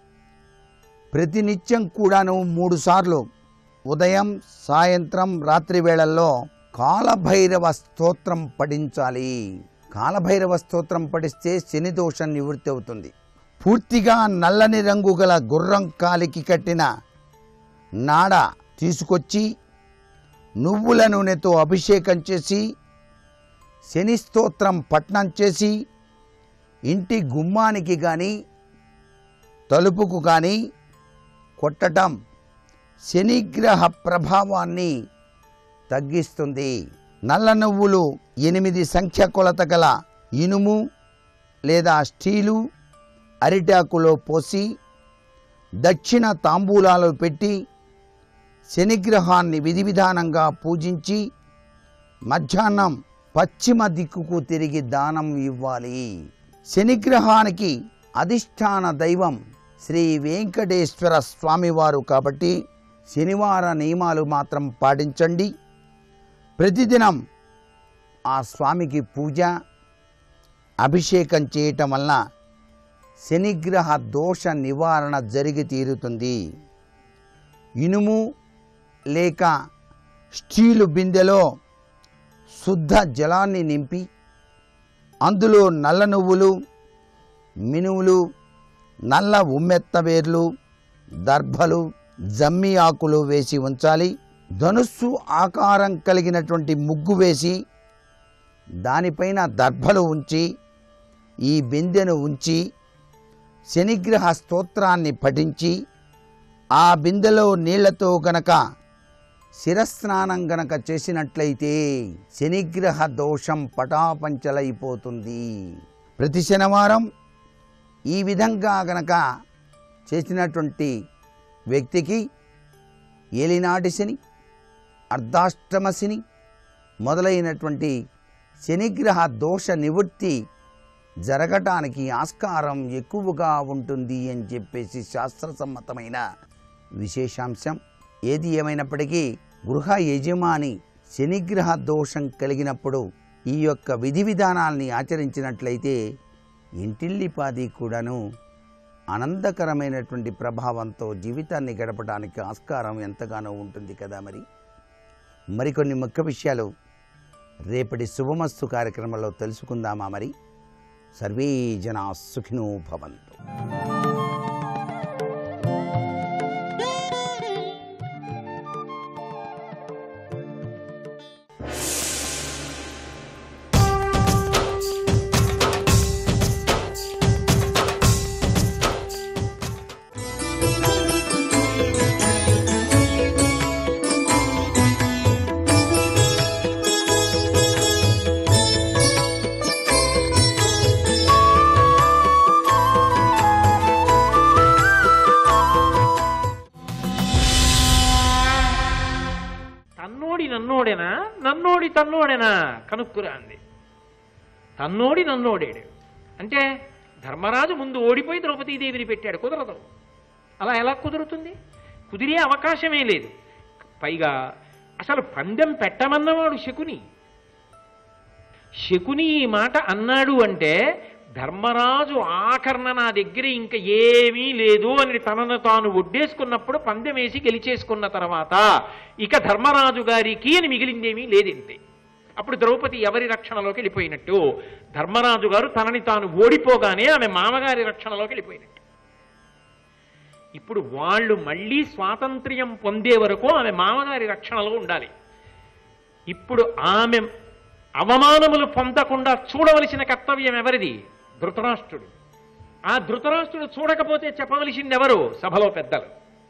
ప్రతినిత్యం కూడాను 3 సార్లు ఉదయం, సాయంత్రం, రాత్రి వేళల్లో కాలభైరవ స్తోత్రం పఠించాలి. కాలభైరవ స్తోత్రం పఠిస్తే శని దోషం నివృత్తి అవుతుంది. పూర్తిగా నల్లని రంగు గల గుర్రం కాలికి కట్టిన నాడ తీసుకొచ్చి నువ్వుల నూనెతో అభిషేకం చేసి శని స్తోత్రం పఠనం చేసి ఇంటి గుమ్మానికి కానీ తలుపుకు కానీ కొట్టడం శనిగ్రహ ప్రభావాన్ని తగ్గిస్తుంది. నల్ల నువ్వులు 8 సంఖ్య కొలత గల ఇనుము లేదా స్టీలు అరిటాకులో పోసి దక్షిణ తాంబూలాలు పెట్టి శనిగ్రహాన్ని విధి విధానంగా పూజించి మధ్యాహ్నం పశ్చిమ దిక్కుకు తిరిగి దానం ఇవ్వాలి. శనిగ్రహానికి అధిష్టాన దైవం శ్రీ వెంకటేశ్వర స్వామివారు కాబట్టి శనివార నియమాలు మాత్రం పాటించండి. ప్రతిదినం ఆ స్వామికి పూజ, అభిషేకం చేయటం వలన శనిగ్రహ దోష నివారణ జరిగి తీరుతుంది. ఇనుము లేక స్టీలు బిందెలో శుద్ధ జలాన్ని నింపి అందులో నల్ల నువ్వులు, మినువులు, నల్ల ఉమ్మెత్త వేర్లు, దర్భలు, జమ్మి ఆకులు వేసి ఉంచాలి. ధనుస్సు ఆకారం కలిగినటువంటి ముగ్గు వేసి దానిపైన దర్భలు ఉంచి ఈ బిందెను ఉంచి శనిగ్రహ స్తోత్రాన్ని పఠించి ఆ బిందెలో నీళ్లతో గనక శిరస్నానం గనక చేసినట్లయితే శనిగ్రహ దోషం పటాపంచలైపోతుంది. ప్రతి శనివారం ఈ విధంగా గనక చేసినటువంటి వ్యక్తికి ఏలినాటి శని, అర్ధాష్టమ శని మొదలైనటువంటి శనిగ్రహ దోష నివృత్తి జరగటానికి ఆస్కారం ఎక్కువగా ఉంటుంది అని చెప్పేసి శాస్త్రసమ్మతమైన విశేషాంశం. ఏది ఏమైనప్పటికీ గృహ యజమాని శనిగ్రహ దోషం కలిగినప్పుడు ఈ యొక్క విధి విధానాల్ని ఆచరించినట్లయితే ఇంటిల్లిపాది కూడాను ఆనందకరమైనటువంటి ప్రభావంతో జీవితాన్ని గడపడానికి ఆస్కారం ఎంతగానో ఉంటుంది కదా. మరికొన్ని ముఖ్య విషయాలు రేపటి శుభమస్తు కార్యక్రమంలో తెలుసుకుందామా? మరి సర్వే జనా సుఖినో భవంతు. నన్నోడి తన్నోడేనా కనుక్కురా అంది. తన్నోడి నన్నోడాడు అంటే ధర్మరాజు ముందు ఓడిపోయి ద్రౌపదీదేవిని పెట్టాడు. కుదరదు. అలా ఎలా కుదురుతుంది? కుదిరే అవకాశమే లేదు. పైగా అసలు పందెం పెట్టమన్నవాడు శకుని. శకుని ఈ మాట అన్నాడు అంటే ధర్మరాజు ఆఖరణ నా దగ్గర ఇంకా ఏమీ లేదు అని తనను తాను ఒడ్డేసుకున్నప్పుడు పందెం వేసి గెలిచేసుకున్న తర్వాత ఇక ధర్మరాజు గారికి అని మిగిలిందేమీ లేదంతే. అప్పుడు ద్రౌపది ఎవరి రక్షణలోకి వెళ్ళిపోయినట్టు? ధర్మరాజు గారు తనని తాను ఓడిపోగానే ఆమె మామగారి రక్షణలోకి వెళ్ళిపోయినట్టు. ఇప్పుడు వాళ్ళు మళ్ళీ స్వాతంత్ర్యం పొందే వరకు ఆమె మామగారి రక్షణలో ఉండాలి. ఇప్పుడు ఆమె అవమానములు పొందకుండా చూడవలసిన కర్తవ్యం ఎవరిది? ధృతరాష్ట్రుడు. ఆ ధృతరాష్ట్రుడు చూడకపోతే చెప్పవలసింది ఎవరు? సభలో పెద్దలు.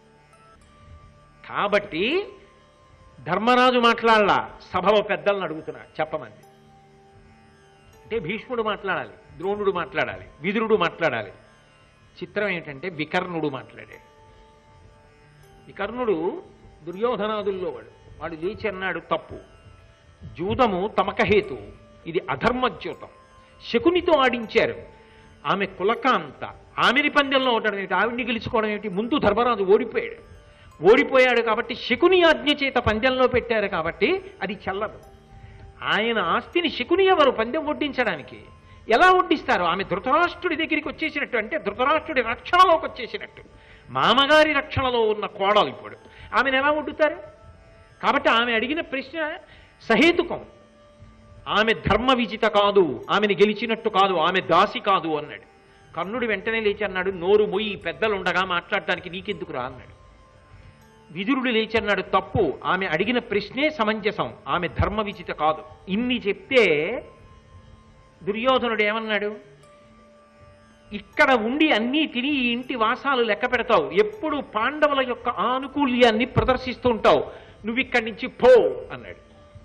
కాబట్టి ధర్మరాజు మాట్లాడాల, సభలో పెద్దలను అడుగుతున్నా చెప్పమంది. అంటే భీష్ముడు మాట్లాడాలి, ద్రోణుడు మాట్లాడాలి, విదురుడు మాట్లాడాలి. చిత్రం ఏంటంటే వికర్ణుడు మాట్లాడాడు. వికర్ణుడు దుర్యోధనాదుల్లో వాడు లేచి అన్నాడు, తప్పు, జూదము తమకహేతు, ఇది అధర్మజ్యోతం. శకునితో ఆడించారు. ఆమె కులకాంత, ఆమెని పందెంలో ఉండడం ఏమిటి, ఆవిడ్ని గెలుచుకోవడం ఏమిటి? ముందు ధర్మరాజు ఓడిపోయాడు కాబట్టి శకుని ఆజ్ఞ చేత పందెంలో పెట్టారు కాబట్టి అది చెల్లదు. ఆయన ఆస్తిని శకుని ఎవరు పందెం వడ్డించడానికి? ఎలా వడ్డిస్తారు? ఆమె ధృతరాష్ట్రుడి దగ్గరికి వచ్చేసినట్టు, అంటే ధృతరాష్ట్రుడి రక్షణలోకి వచ్చేసినట్టు. మామగారి రక్షణలో ఉన్న కోడలు ఇప్పుడు ఆమెను ఎలా వడ్డుతారు? కాబట్టి ఆమె అడిగిన ప్రశ్న సహేతుకం. ఆమె ధర్మ విజిత కాదు, ఆమెను గెలిచినట్టు కాదు, ఆమె దాసి కాదు అన్నాడు. కర్ణుడు వెంటనే లేచి అన్నాడు, నోరు మొయ్యి, పెద్దలు ఉండగా మాట్లాడటానికి నీకెందుకు రా అన్నాడు. విదురుడు లేచి అన్నాడు, తప్పు, ఆమె అడిగిన ప్రశ్నే సమంజసం, ఆమె ధర్మ విజిత కాదు. ఇన్ని చెప్తే దుర్యోధనుడు ఏమన్నాడు, ఇక్కడ ఉండి అన్నీ తిని ఈ ఇంటి వాసాలు లెక్క పెడతావు, ఎప్పుడు పాండవుల యొక్క ఆనుకూల్యాన్ని ప్రదర్శిస్తూ ఉంటావు, నువ్వు ఇక్కడి నుంచి పో అన్నాడు.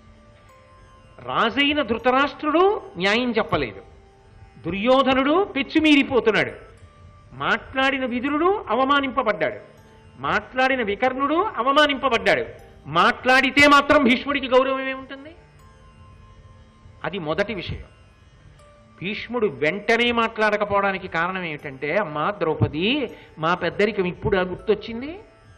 రాజైన ధృతరాష్ట్రుడు న్యాయం చెప్పలేదు, దుర్యోధనుడు పెచ్చుమీరిపోతున్నాడు, మాట్లాడిన విదురుడు అవమానింపబడ్డాడు, మాట్లాడిన వికర్ణుడు అవమానింపబడ్డాడు. మాట్లాడితే మాత్రం భీష్ముడికి గౌరవం ఏముంటుంది? అది మొదటి విషయం. భీష్ముడు వెంటనే మాట్లాడకపోవడానికి కారణం ఏమిటంటే, అమ్మా ద్రౌపది, మా పెద్దరికం ఇప్పుడు గుర్తొచ్చింది.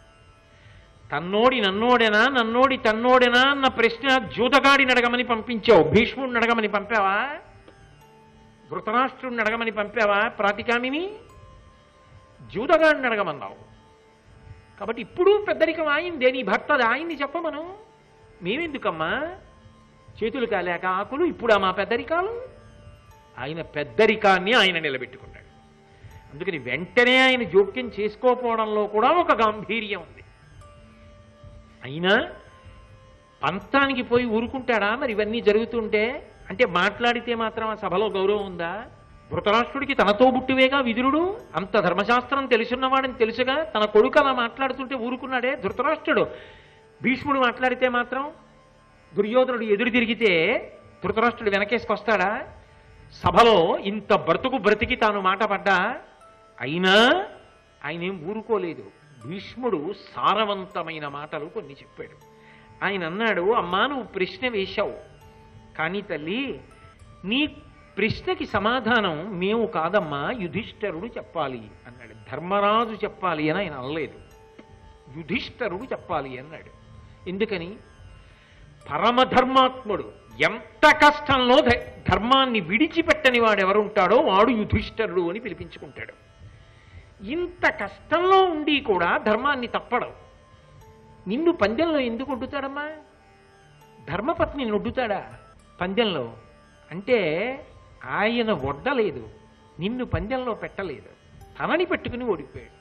తన్నోడి నన్నోడెనా, నన్నోడి తన్నోడెనా అన్న ప్రశ్న జూదగాడిని అడగమని పంపించావు, భీష్ముడిని అడగమని పంపావా? ధృతరాష్ట్రుడిని అడగమని పంపావా? ప్రాతికామిని జూదగాడిని అడగమన్నావు. కాబట్టి ఇప్పుడు పెద్దరికం ఆయిందే, నీ భర్తది, ఆయన్ని చెప్పమను. మేమెందుకమ్మా చేతులు కాలేక ఆకులు, ఇప్పుడు మా పెద్దరికాలు? ఆయన పెద్దరికాన్ని ఆయన నిలబెట్టుకున్నాడు. అందుకని వెంటనే ఆయన జోక్యం చేసుకోకపోవడంలో కూడా ఒక గాంభీర్యం ఉంది. అయినా పంతానికి పోయి ఊరుకుంటాడా మరి ఇవన్నీ జరుగుతుంటే? అంటే మాట్లాడితే మాత్రం ఆ సభలో గౌరవం ఉందా? ధృతరాష్ట్రుడికి తనతో బుట్టివేగా విదురుడు, అంత ధర్మశాస్త్రం తెలుసున్నవాడని తెలుసుగా తన కొడుకు అలా మాట్లాడుతుంటే ఊరుకున్నాడే ధృతరాష్ట్రుడు. భీష్ముడు మాట్లాడితే మాత్రం దుర్యోధనుడు ఎదురు తిరిగితే ధృతరాష్ట్రుడు వెనకేసుకొస్తాడా? సభలో ఇంత బ్రతికి తాను మాట పడ్డా, అయినా ఆయన ఏం ఊరుకోలేదు. భీష్ముడు సారవంతమైన మాటలు కొన్ని చెప్పాడు. ఆయన అన్నాడు, అమ్మా నువ్వు ప్రశ్న వేశావు, కానీ తల్లి నీ ప్రశ్నకి సమాధానం మేము కాదమ్మా, యుధిష్ఠరుడు చెప్పాలి అన్నాడు. ధర్మరాజు చెప్పాలి అని ఆయన అనలేదు, యుధిష్ఠరుడు చెప్పాలి అన్నాడు. ఎందుకని? పరమధర్మాత్ముడు, ఎంత కష్టంలో ధర్మాన్ని విడిచిపెట్టని వాడు ఎవరుంటాడో వాడు యుధిష్ఠరుడు అని పిలిపించుకుంటాడు. ఇంత కష్టంలో ఉండి కూడా ధర్మాన్ని తప్పడం. నిన్ను పందెంలో ఎందుకు ఒడ్డుతాడమ్మా? ధర్మపత్నిని ఒడ్డుతాడా పందెంలో? అంటే ఆయన ఒడ్డలేదు, నిన్ను పందెంలో పెట్టలేదు, తనని పెట్టుకుని ఓడిపోయాడు.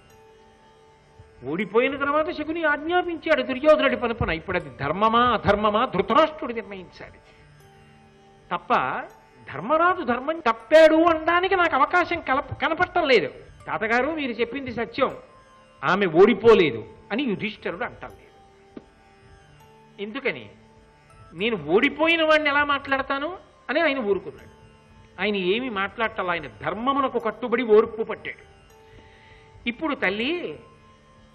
ఓడిపోయిన తర్వాత శకుని ఆజ్ఞాపించాడు దుర్యోధనుడి పనుపున. ఇప్పుడు అది ధర్మమా అధర్మమా ధృతరాష్ట్రుడు నిర్ణయించాడు తప్ప ధర్మరాజు ధర్మం తప్పాడు అనడానికి నాకు అవకాశం కనపడటం లేదు. తాతగారు మీరు చెప్పింది సత్యం, ఆమె ఓడిపోలేదు అని యుధిష్ఠరుడు అంటలేదు. ఎందుకని? నేను ఓడిపోయిన వాడిని ఎలా మాట్లాడతాను అని ఆయన ఊరుకున్నాడు. ఆయన ఏమి మాట్లాడటం, ఆయన ధర్మమునకు కట్టుబడి ఓర్పు పట్టాడు. ఇప్పుడు తల్లి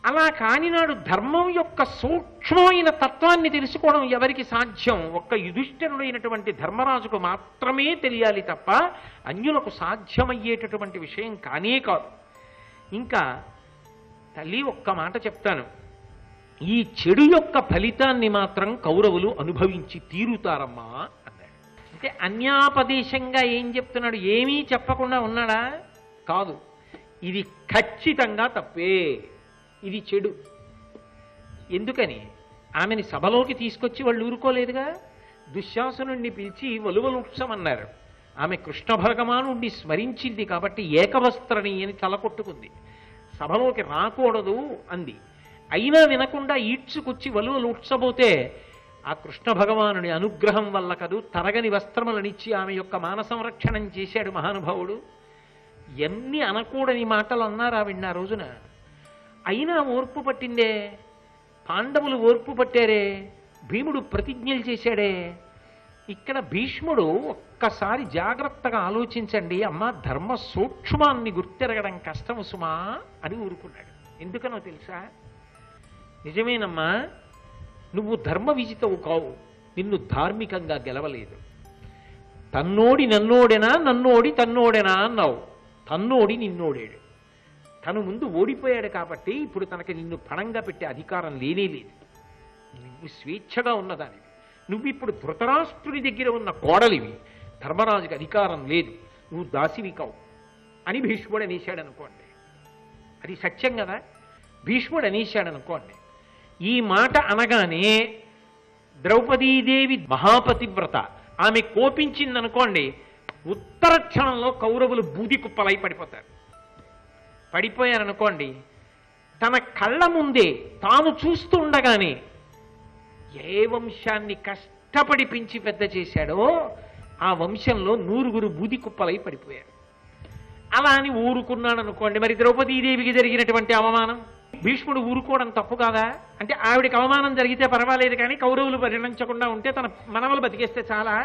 అలా కానినాడు ధర్మం యొక్క సూక్ష్మమైన తత్వాన్ని తెలుసుకోవడం ఎవరికి సాధ్యం? ఒక్క యుధిష్ఠిరుడైనటువంటి ధర్మరాజుకు మాత్రమే తెలియాలి తప్ప అన్యులకు సాధ్యమయ్యేటటువంటి విషయం కానే కాదు. ఇంకా తల్లి ఒక్క మాట చెప్తాను, ఈ చెడు యొక్క ఫలితాన్ని మాత్రం కౌరవులు అనుభవించి తీరుతారమ్మా అన్నాడు. అంటే అన్యాపదేశంగా ఏం చెప్తున్నాడు? ఏమీ చెప్పకుండా ఉన్నాడా? కాదు, ఇది ఖచ్చితంగా తప్పే, ఇది చెడు. ఎందుకని? ఆమెని సభలోకి తీసుకొచ్చి వాళ్ళు ఊరుకోలేదుగా. దుశ్శాసనుణ్ణి పిలిచి వలువలుత్సమన్నారు. ఆమె కృష్ణ భగవానుణ్ణి స్మరించింది కాబట్టి ఏకవస్త్రని అని తలకొట్టుకుంది. సభలోకి రాకూడదు అంది. అయినా వినకుండా ఈడ్చుకొచ్చి వలువలు ఉడ్చబోతే ఆ కృష్ణ భగవానుడి అనుగ్రహం వల్ల కదూ తరగని వస్త్రములనిచ్చి ఆమె యొక్క మాన సంరక్షణం చేశాడు మహానుభావుడు. ఎన్ని అనకూడని మాటలు అన్నారు ఆవిడ ఆ రోజున. అయినా ఓర్పు పట్టిందే. పాండవులు ఓర్పు పట్టారే, భీముడు ప్రతిజ్ఞలు చేశాడే. ఇక్కడ భీష్ముడు ఒక్కసారి జాగ్రత్తగా ఆలోచించండి అమ్మా, ధర్మ సూక్ష్మాన్ని గుర్తెరగడం కష్టము సుమా అని ఊరుకున్నాడు. ఎందుకనో తెలుసా? నిజమేనమ్మా, నువ్వు ధర్మ విజితవు కావు, నిన్ను ధార్మికంగా గెలవలేదు. తన్నోడి నన్నోడెనా, నన్నోడి తన్నోడెనా అన్నావు. తన్నోడి నిన్నోడాడు. తను ముందు ఓడిపోయాడు కాబట్టి ఇప్పుడు తనకి నిన్ను పణంగా పెట్టే అధికారం లేనే లేదు. నువ్వు స్వేచ్ఛగా ఉన్నదానివి. నువ్వు ఇప్పుడు ధృతరాష్ట్రుని దగ్గర ఉన్న కోడలివి, ధర్మరాజుకి అధికారం లేదు, నువ్వు దాసివి కావు అని భీష్ముడు అనేశాడు అనుకోండి. అది సత్యం కదా. భీష్ముడు అనేశాడు అనుకోండి. ఈ మాట అనగానే ద్రౌపదీదేవి మహాపతివ్రత, ఆమె కోపించిందనుకోండి, ఉత్తర క్షణంలో కౌరవులు బూది కుప్పలై పడిపోతారు. పడిపోయారనుకోండి, తన కళ్ళ ముందే తాను చూస్తూ ఉండగానే ఏ వంశాన్ని కష్టపడి పెంచి పెద్ద చేశాడో ఆ వంశంలో 100 బూది కుప్పలై పడిపోయారు. అలా అని ఊరుకున్నాడు అనుకోండి, మరి ద్రౌపదీదేవికి జరిగినటువంటి అవమానం భీష్ముడు ఊరుకోవడం తప్పు కాదా? అంటే ఆవిడికి అవమానం జరిగితే పర్వాలేదు, కానీ కౌరవులు పరిణించకుండా ఉంటే తన మనవలు బతికేస్తే చాలా.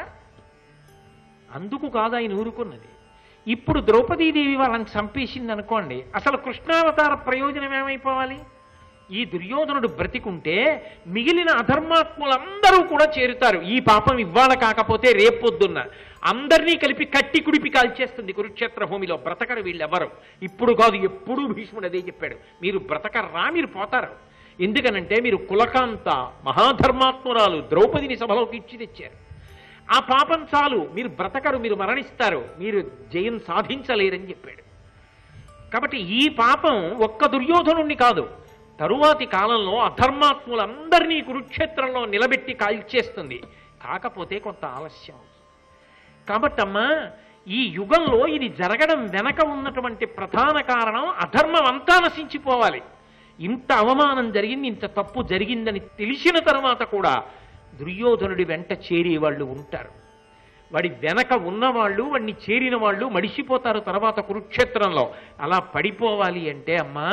అందుకు కాదు ఆయన ఊరుకున్నది. ఇప్పుడు ద్రౌపదీదేవి వాళ్ళని చంపేసింది అనుకోండి, అసలు కృష్ణావతార ప్రయోజనం ఏమైపోవాలి? ఈ దుర్యోధనుడు బ్రతికుంటే మిగిలిన అధర్మాత్ములందరూ కూడా చేరుతారు. ఈ పాపం ఇవాళ కాకపోతే రేపొద్దున్న అందరినీ కలిపి కట్టి కుడిపి కాల్చేస్తుంది కురుక్షేత్ర భూమిలో. బ్రతకరు వీళ్ళెవరు. ఇప్పుడు కాదు, ఎప్పుడూ భీష్ముడు అదే చెప్పాడు, మీరు బ్రతకర్రా, మీరు పోతారు. ఎందుకనంటే మీరు కులకాంత మహాధర్మాత్మురాలు ద్రౌపదిని సభలోకి ఇచ్చి తెచ్చారు. ఆ పాపం చాలు, మీరు బ్రతకరు, మీరు మరణిస్తారు, మీరు జయం సాధించలేరని చెప్పాడు. కాబట్టి ఈ పాపం ఒక్క దుర్యోధనుణ్ణి కాదు, తరువాతి కాలంలో అధర్మాత్ములందరినీ కురుక్షేత్రంలో నిలబెట్టి కాల్చేస్తుంది. కాకపోతే కొంత ఆలస్యం. కాబట్టమ్మా, ఈ యుగంలో ఇది జరగడం వెనక ఉన్నటువంటి ప్రధాన కారణం అధర్మం అంతా నశించిపోవాలి. ఇంత అవమానం జరిగింది, ఇంత తప్పు జరిగిందని తెలిసిన తర్వాత కూడా దుర్యోధనుడి వెంట చేరే వాళ్ళు ఉంటారు. వాడి వెనక ఉన్నవాళ్ళు, వాడిని చేరిన వాళ్ళు మడిసిపోతారు తర్వాత కురుక్షేత్రంలో. అలా పడిపోవాలి అంటే అమ్మా,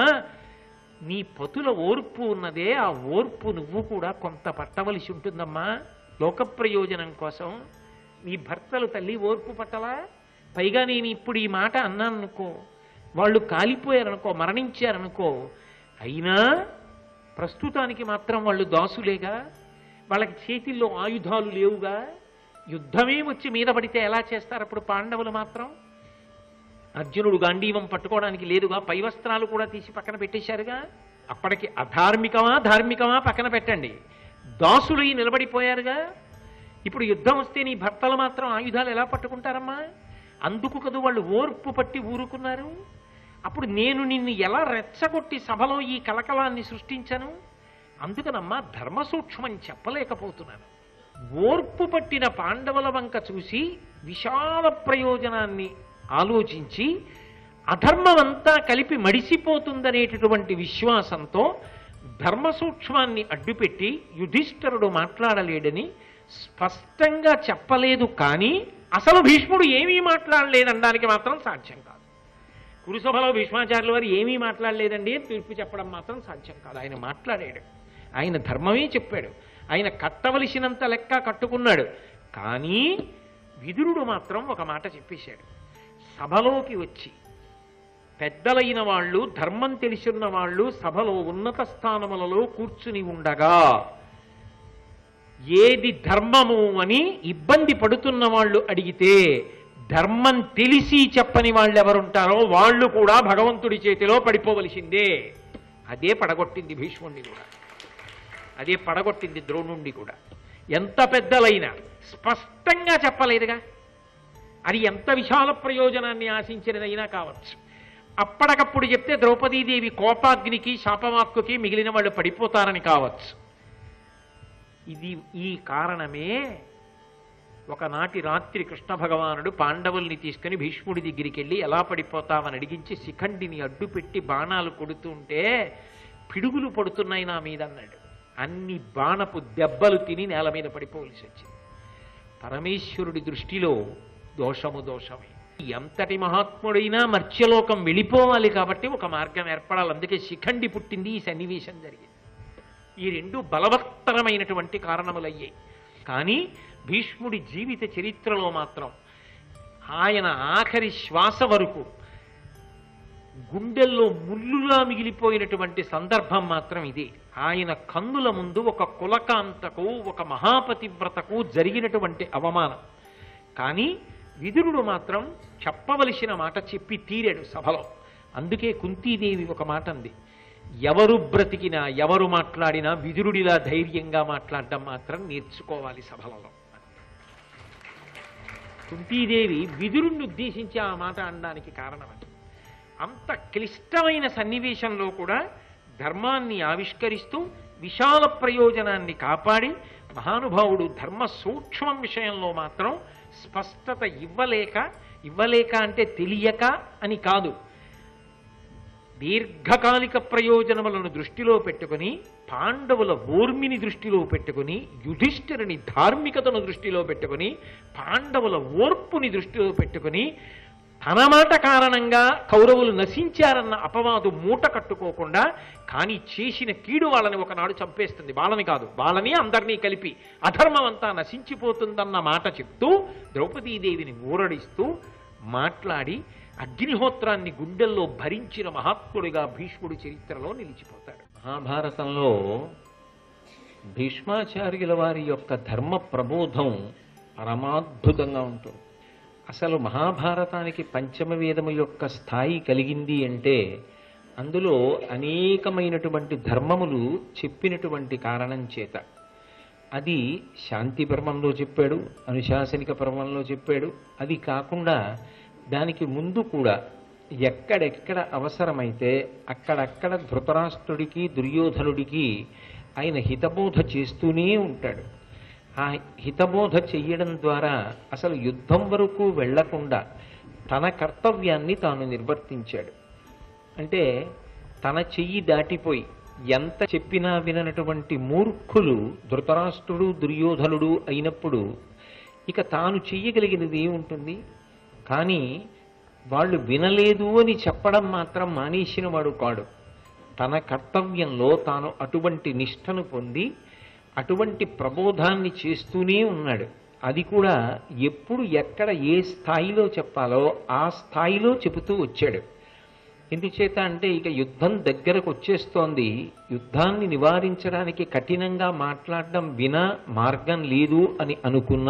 నీ పతుల ఓర్పు ఉన్నదే, ఆ ఓర్పు నువ్వు కూడా కొంత పట్టవలసి ఉంటుందమ్మా. లోక ప్రయోజనం కోసం నీ భర్తలు తల్లి ఓర్పు పట్టలా? పైగా నేను ఇప్పుడు ఈ మాట అన్నాననుకో, వాళ్ళు కాలిపోయారనుకో, మరణించారనుకో, అయినా ప్రస్తుతానికి మాత్రం వాళ్ళు దాసులేగా, వాళ్ళకి చేతిల్లో ఆయుధాలు లేవుగా. యుద్ధమే వచ్చి మీద పడితే ఎలా చేస్తారు అప్పుడు పాండవులు మాత్రం? అర్జునుడు గాంధీవం పట్టుకోవడానికి లేదుగా, పై వస్త్రాలు కూడా తీసి పక్కన పెట్టేశారుగా. అప్పటికి అధార్మికమా ధార్మికమా పక్కన పెట్టండి, దాసులై నిలబడిపోయారుగా. ఇప్పుడు యుద్ధం వస్తే నీ భర్తలు మాత్రం ఆయుధాలు ఎలా పట్టుకుంటారమ్మా? అందుకు కదూ వాళ్ళు ఓర్పు పట్టి ఊరుకున్నారు. అప్పుడు నేను నిన్ను ఎలా రెచ్చగొట్టి సభలో ఈ కలకలాన్ని సృష్టించను? అందుకనమ్మా ధర్మ సూక్ష్మం చెప్పలేకపోతున్నాను. ఓర్పు పట్టిన పాండవుల వంక చూసి విశాల ప్రయోజనాన్ని ఆలోచించి అధర్మమంతా కలిపి మడిసిపోతుందనేటటువంటి విశ్వాసంతో ధర్మ సూక్ష్మాన్ని అడ్డుపెట్టి యుధిష్ఠిరుడు మాట్లాడలేడని స్పష్టంగా చెప్పలేదు. కానీ అసలు భీష్ముడు ఏమీ మాట్లాడలేదనడానికి మాత్రం సాధ్యం కాదు. కురుసభలో భీష్మాచార్యుల వారు ఏమీ మాట్లాడలేదండి తీర్పు చెప్పడం మాత్రం సాధ్యం కాదు. ఆయన మాట్లాడాడు, ఆయన ధర్మమే చెప్పాడు, ఆయన కట్టవలసినంత లెక్క కట్టుకున్నాడు. కానీ విదురుడు మాత్రం ఒక మాట చెప్పేశాడు. సభలోకి వచ్చి పెద్దలైన వాళ్ళు, ధర్మం తెలిసిన వాళ్ళు సభలో ఉన్నత స్థానములలో కూర్చుని ఉండగా ఏది ధర్మము అని ఇబ్బంది పడుతున్న వాళ్ళు అడిగితే ధర్మం తెలిసి చెప్పని వాళ్ళు ఎవరుంటారో వాళ్ళు కూడా భగవంతుడి చేతిలో పడిపోవలసిందే. అదే పడగొట్టింది భీష్ముడిని కూడా, అదే పడగొట్టింది ద్రోణుణ్ణి కూడా. ఎంత పెద్దలైనా స్పష్టంగా చెప్పలేదుగా, అది ఎంత విశాల ప్రయోజనాన్ని ఆశించినదైనా కావచ్చు. అప్పటికప్పుడు చెప్తే ద్రౌపదీదేవి కోపాగ్నికి, శాపవాక్కుకి మిగిలిన వాళ్ళు పడిపోతారని కావచ్చు. ఈ కారణమే ఒకనాటి రాత్రి కృష్ణ భగవానుడు పాండవుల్ని తీసుకుని భీష్ముడి దగ్గరికి వెళ్ళి ఎలా పడిపోతామని అడిగించి శిఖండిని అడ్డుపెట్టి బాణాలు కొడుతూ ఉంటే పిడుగులు పడుతున్నాయి నా మీద అన్నాడు. అన్ని బాణపు దెబ్బలు తిని నేల మీద పడిపోవలసి వచ్చింది. పరమేశ్వరుడి దృష్టిలో దోషము దోషమే. ఎంతటి మహాత్ముడైనా మర్త్యలోకం వెళ్ళిపోవాలి కాబట్టి ఒక మార్గం ఏర్పడాలి. అందుకే శిఖండి పుట్టింది, ఈ సన్నివేశం జరిగింది. ఈ రెండు బలవత్తరమైనటువంటి కారణములయ్యాయి. కానీ భీష్ముడి జీవిత చరిత్రలో మాత్రం ఆయన ఆఖరి శ్వాస వరకు గుండెల్లో ముల్లులా మిగిలిపోయినటువంటి సందర్భం మాత్రం ఇది. ఆయన కన్నుల ముందు ఒక కులకాంతకు, ఒక మహాపతివ్రతకు జరిగినటువంటి అవమానం. కానీ విదురుడు మాత్రం చెప్పవలసిన మాట చెప్పి తీరాడు సభలో. అందుకే కుంతీదేవి ఒక మాట అంది, ఎవరు బ్రతికినా ఎవరు మాట్లాడినా విదురుడిలా ధైర్యంగా మాట్లాడడం మాత్రం నేర్చుకోవాలి సభలలో. కుంతీదేవి విదురుణ్ణి ఉద్దేశించి ఆ మాట అనడానికి కారణం అది. అంత క్లిష్టమైన సన్నివేశంలో కూడా ధర్మాన్ని ఆవిష్కరిస్తూ విశాల ప్రయోజనాన్ని కాపాడి మహానుభావుడు ధర్మ సూక్ష్మం విషయంలో మాత్రం స్పష్టత ఇవ్వలేక అంటే తెలియక అని కాదు, దీర్ఘకాలిక ప్రయోజనములను దృష్టిలో పెట్టుకుని, పాండవుల ఓర్మిని దృష్టిలో పెట్టుకుని, యుధిష్ఠిరుని ధార్మికతను దృష్టిలో పెట్టుకుని, పాండవుల ఓర్పుని దృష్టిలో పెట్టుకుని, తన మాట కారణంగా కౌరవులు నశించారన్న అపవాదు మూట కట్టుకోకుండా, కానీ చేసిన కీడు వాళ్ళని ఒకనాడు చంపేస్తుంది. వాళ్ళని కాదు, వాళ్ళని అందరినీ కలిపి అధర్మం అంతా నశించిపోతుందన్న మాట చెప్తూ ద్రౌపదీదేవిని ఊరడిస్తూ మాట్లాడి అగ్నిహోత్రాన్ని గుండెల్లో భరించిన మహాత్ముడిగా భీష్ముడి చరిత్రలో నిలిచిపోతాడు. మహాభారతంలో భీష్మాచార్యుల వారి యొక్క ధర్మ ప్రబోధం పరమాద్భుతంగా ఉంటుంది. అసలు మహాభారతానికి పంచమ వేదము యొక్క స్థాయి కలిగింది అంటే అందులో అనేకమైనటువంటి ధర్మములు చెప్పినటువంటి కారణం చేత. అది శాంతి పర్వంలో చెప్పాడు, అనుశాసనిక పర్వంలో చెప్పాడు. అది కాకుండా దానికి ముందు కూడా ఎక్కడెక్కడ అవసరమైతే అక్కడక్కడ ధృతరాష్ట్రుడికి, దుర్యోధనుడికి ఆయన హితబోధ చేస్తూనే ఉంటాడు. ఆ హితబోధ చెయ్యడం ద్వారా అసలు యుద్ధం వరకు వెళ్లకుండా తన కర్తవ్యాన్ని తాను నిర్వర్తించాడు. అంటే తన చెయ్యి దాటిపోయి ఎంత చెప్పినా విననటువంటి మూర్ఖులు ధృతరాష్ట్రుడు, దుర్యోధనుడు అయినప్పుడు ఇక తాను చెయ్యగలిగినది ఏముంటుంది? కానీ వాళ్ళు వినలేదు అని చెప్పడం మాత్రం మానేసిన వాడు కాడు. తన కర్తవ్యంలో తాను అటువంటి నిష్ఠను పొంది అటువంటి ప్రబోధాన్ని చేస్తూనే ఉన్నాడు. అది కూడా ఎప్పుడు ఎక్కడ ఏ స్థాయిలో చెప్పాలో ఆ స్థాయిలో చెబుతూ వచ్చాడు. ఎందుచేత అంటే ఇక యుద్ధం దగ్గరకు వచ్చేస్తోంది, యుద్ధాన్ని నివారించడానికి కఠినంగా మాట్లాడడం వినా మార్గం లేదు అని అనుకున్న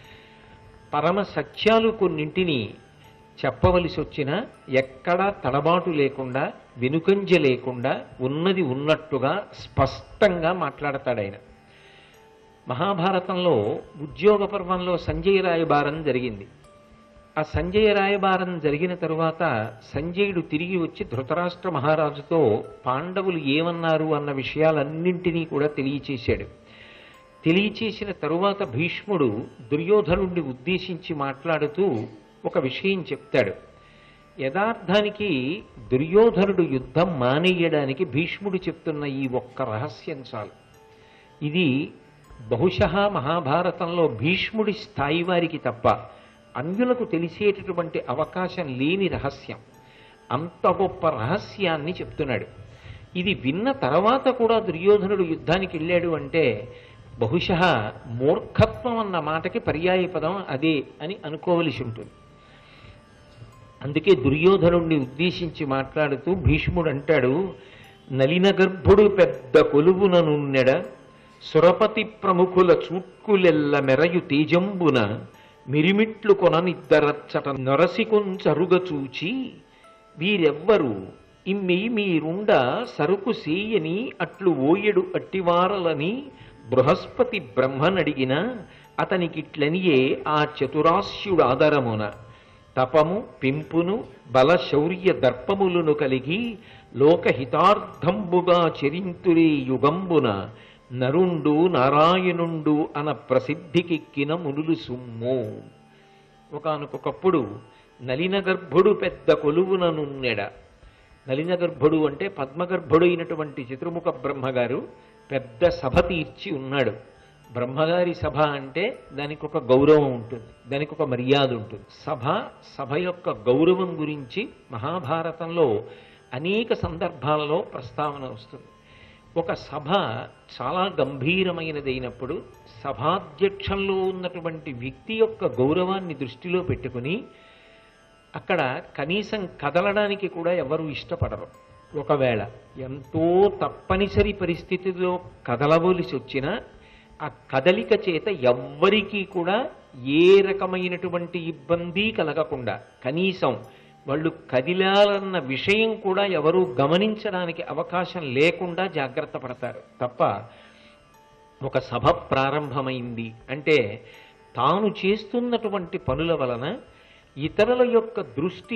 పరమ సత్యాలు కొన్నింటిని చెప్పవలసి వచ్చినా ఎక్కడా తడబాటు లేకుండా, వెనుకంజ లేకుండా ఉన్నది ఉన్నట్టుగా స్పష్టంగా మాట్లాడతాడాయన. మహాభారతంలో ఉద్యోగ పర్వంలో సంజయ రాయబారం జరిగింది. ఆ సంజయ రాయబారం జరిగిన తరువాత సంజయుడు తిరిగి వచ్చి ధృతరాష్ట్ర మహారాజుతో పాండవులు ఏమన్నారు అన్న విషయాలన్నింటినీ కూడా తెలియచేశాడు. తెలియచేసిన తరువాత భీష్ముడు దుర్యోధనుడిని ఉద్దేశించి మాట్లాడుతూ ఒక విషయం చెప్తాడు. యథార్థానికి దుర్యోధనుడు యుద్ధం మానేయడానికి భీష్ముడు చెప్తున్న ఈ ఒక్క రహస్యం చాలు. ఇది బహుశः మహాభారతంలో భీష్ముడి స్థాయి వారికి తప్ప అన్యులకు తెలిసేటటువంటి అవకాశం లేని రహస్యం. అంత గొప్ప రహస్యాన్ని చెప్తున్నాడు. ఇది విన్న తర్వాత కూడా దుర్యోధనుడు యుద్ధానికి వెళ్ళాడు అంటే బహుశः మూర్ఖత్వం అన్న మాటకి పర్యాయ పదం అదే అని అనుకోవలసి ఉంటుంది. అందుకే దుర్యోధనుణ్ణి ఉద్దేశించి మాట్లాడుతూ భీష్ముడు అంటాడు, నలిన గర్భుడు పెద్ద కొలువుననున్నెడ సురపతి ప్రముఖుల చూట్కులెల్ల మెరయు తేజంబున మిరిమిట్లు కొననిద్దరచ్చట నొరసికొంచరుగ చూచి వీరెవ్వరు ఇమ్మి మీరుండ సరుకు సేయని అట్లు ఓయెడు అట్టివారలని బృహస్పతి బ్రహ్మనడిగిన అతనికిట్లనియే ఆ చతురాస్యుడు ఆదరమున తపము పెంపును బల శౌర్య దర్పములను కలిగి లోకహితార్థంబుగా చరింతురే యుగంబున నరుండు నారాయణుండు అన ప్రసిద్ధికెక్కిన మునులు సుమ్ము. ఒకానొకప్పుడు నలిన గర్భుడు పెద్ద కొలువుననున్నెడ. నలిన గర్భుడు అంటే పద్మగర్భుడు అయినటువంటి చతుర్ముఖ బ్రహ్మగారు పెద్ద సభ తీర్చి ఉన్నాడు. బ్రహ్మగారి సభ అంటే దానికి ఒక గౌరవం ఉంటుంది, దానికి ఒక మర్యాద ఉంటుంది. సభ యొక్క గౌరవం గురించి మహాభారతంలో అనేక సందర్భాలలో ప్రస్తావన వస్తుంది. ఒక సభ చాలా గంభీరమైనదైనప్పుడు సభాధ్యక్షంలో ఉన్నటువంటి వ్యక్తి యొక్క గౌరవాన్ని దృష్టిలో పెట్టుకుని అక్కడ కనీసం కదలడానికి కూడా ఎవరు ఇష్టపడరు. ఒకవేళ ఎంతో తప్పనిసరి పరిస్థితిలో కదలవలసి వచ్చినా ఆ కదలిక చేత ఎవ్వరికీ కూడా ఏ రకమైనటువంటి ఇబ్బంది కలగకుండా కనీసం వాళ్ళు కదిలాలన్న విషయం కూడా ఎవరూ గమనించడానికి అవకాశం లేకుండా జాగ్రత్త పడతారు తప్ప ఒక సభ ప్రారంభమైంది అంటే తాను చేస్తున్నటువంటి పనుల వలన ఇతరుల యొక్క దృష్టి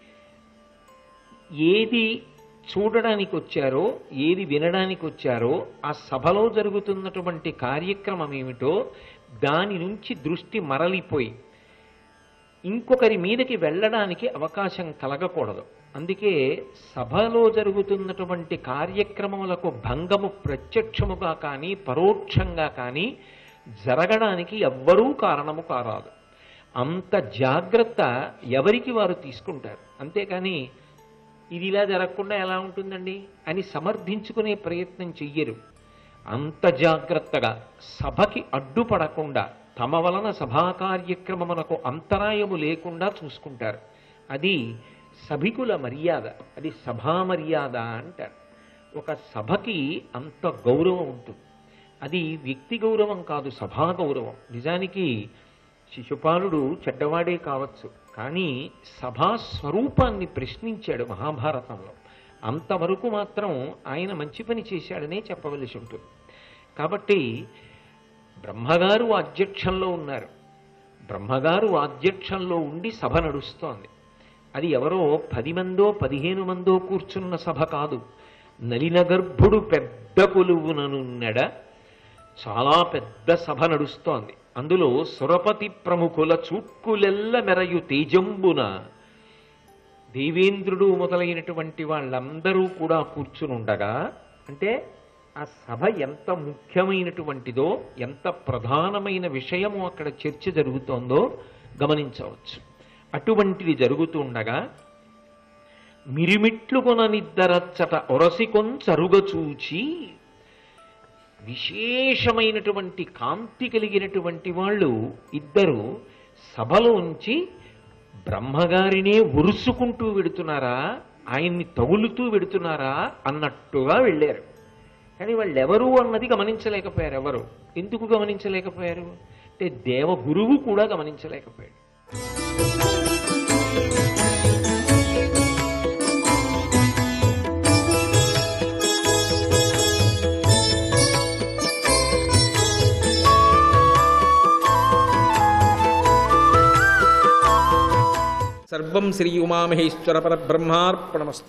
ఏది చూడడానికి వచ్చారో ఏది వినడానికి వచ్చారో ఆ సభలో జరుగుతున్నటువంటి కార్యక్రమం ఏమిటో దాని నుంచి దృష్టి మరలిపోయి ఇంకొకరి మీదకి వెళ్ళడానికి అవకాశం కలగకూడదు. అందుకే సభలో జరుగుతున్నటువంటి కార్యక్రమములకు భంగము ప్రత్యక్షముగా కానీ పరోక్షంగా కానీ జరగడానికి ఎవ్వరూ కారణము కారాదు. అంత జాగ్రత్త ఎవరికి వారు తీసుకుంటారు. అంతేకాని ఇది ఇలా జరగకుండా ఎలా ఉంటుందండి అని సమర్థించుకునే ప్రయత్నం చెయ్యరు. అంత జాగ్రత్తగా సభకి అడ్డుపడకుండా తమ వలన సభా కార్యక్రమమునకు అంతరాయము లేకుండా చూసుకుంటారు. అది సభికుల మర్యాద, అది సభా మర్యాద అంటారు. ఒక సభకి అంత గౌరవం ఉంటుంది. అది వ్యక్తి గౌరవం కాదు, సభా గౌరవం. నిజానికి శిశుపాలుడు చెడ్డవాడే కావచ్చు, కానీ సభా స్వరూపాన్ని ప్రశ్నించాడు మహాభారతంలో. అంతవరకు మాత్రం ఆయన మంచి పని చేశాడనే చెప్పవలసి ఉంటుంది. కాబట్టి బ్రహ్మగారు అధ్యక్షంలో ఉన్నారు. బ్రహ్మగారు అధ్యక్షంలో ఉండి సభ నడుస్తోంది. అది ఎవరో 10 మందో 15 మందో కూర్చున్న సభ కాదు. నలిన గర్భుడు పెద్ద కొలువుననున్నెడ చాలా పెద్ద సభ నడుస్తోంది. అందులో సురపతి ప్రముఖుల చూట్కులెల్ల మెరయు తేజంబున దేవేంద్రుడు మొదలైనటువంటి వాళ్ళందరూ కూడా కూర్చునుండగా, అంటే ఆ సభ ఎంత ముఖ్యమైనటువంటిదో, ఎంత ప్రధానమైన విషయము అక్కడ చర్చ జరుగుతోందో గమనించవచ్చు. అటువంటిది జరుగుతుండగా మిరిమిట్లు కొననిద్దరచ్చట ఒరసికొంచరుగ చూచి, విశేషమైనటువంటి కాంతి కలిగినటువంటి వాళ్ళు ఇద్దరు సభలోంచి బ్రహ్మగారినే ఉరుసుకుంటూ వెడుతున్నారా, ఆయన్ని తగులుతూ వెడుతున్నారా అన్నట్టుగా వెళ్ళారు. కానీ వాళ్ళు ఎవరు అన్నది గమనించలేకపోయారు. ఎవరు ఎందుకు గమనించలేకపోయారు అంటే దేవగురువు కూడా గమనించలేకపోయాడు. సర్వం శ్రీ ఉమామహేశ్వర పరబ్రహ్మార్పణమస్తు.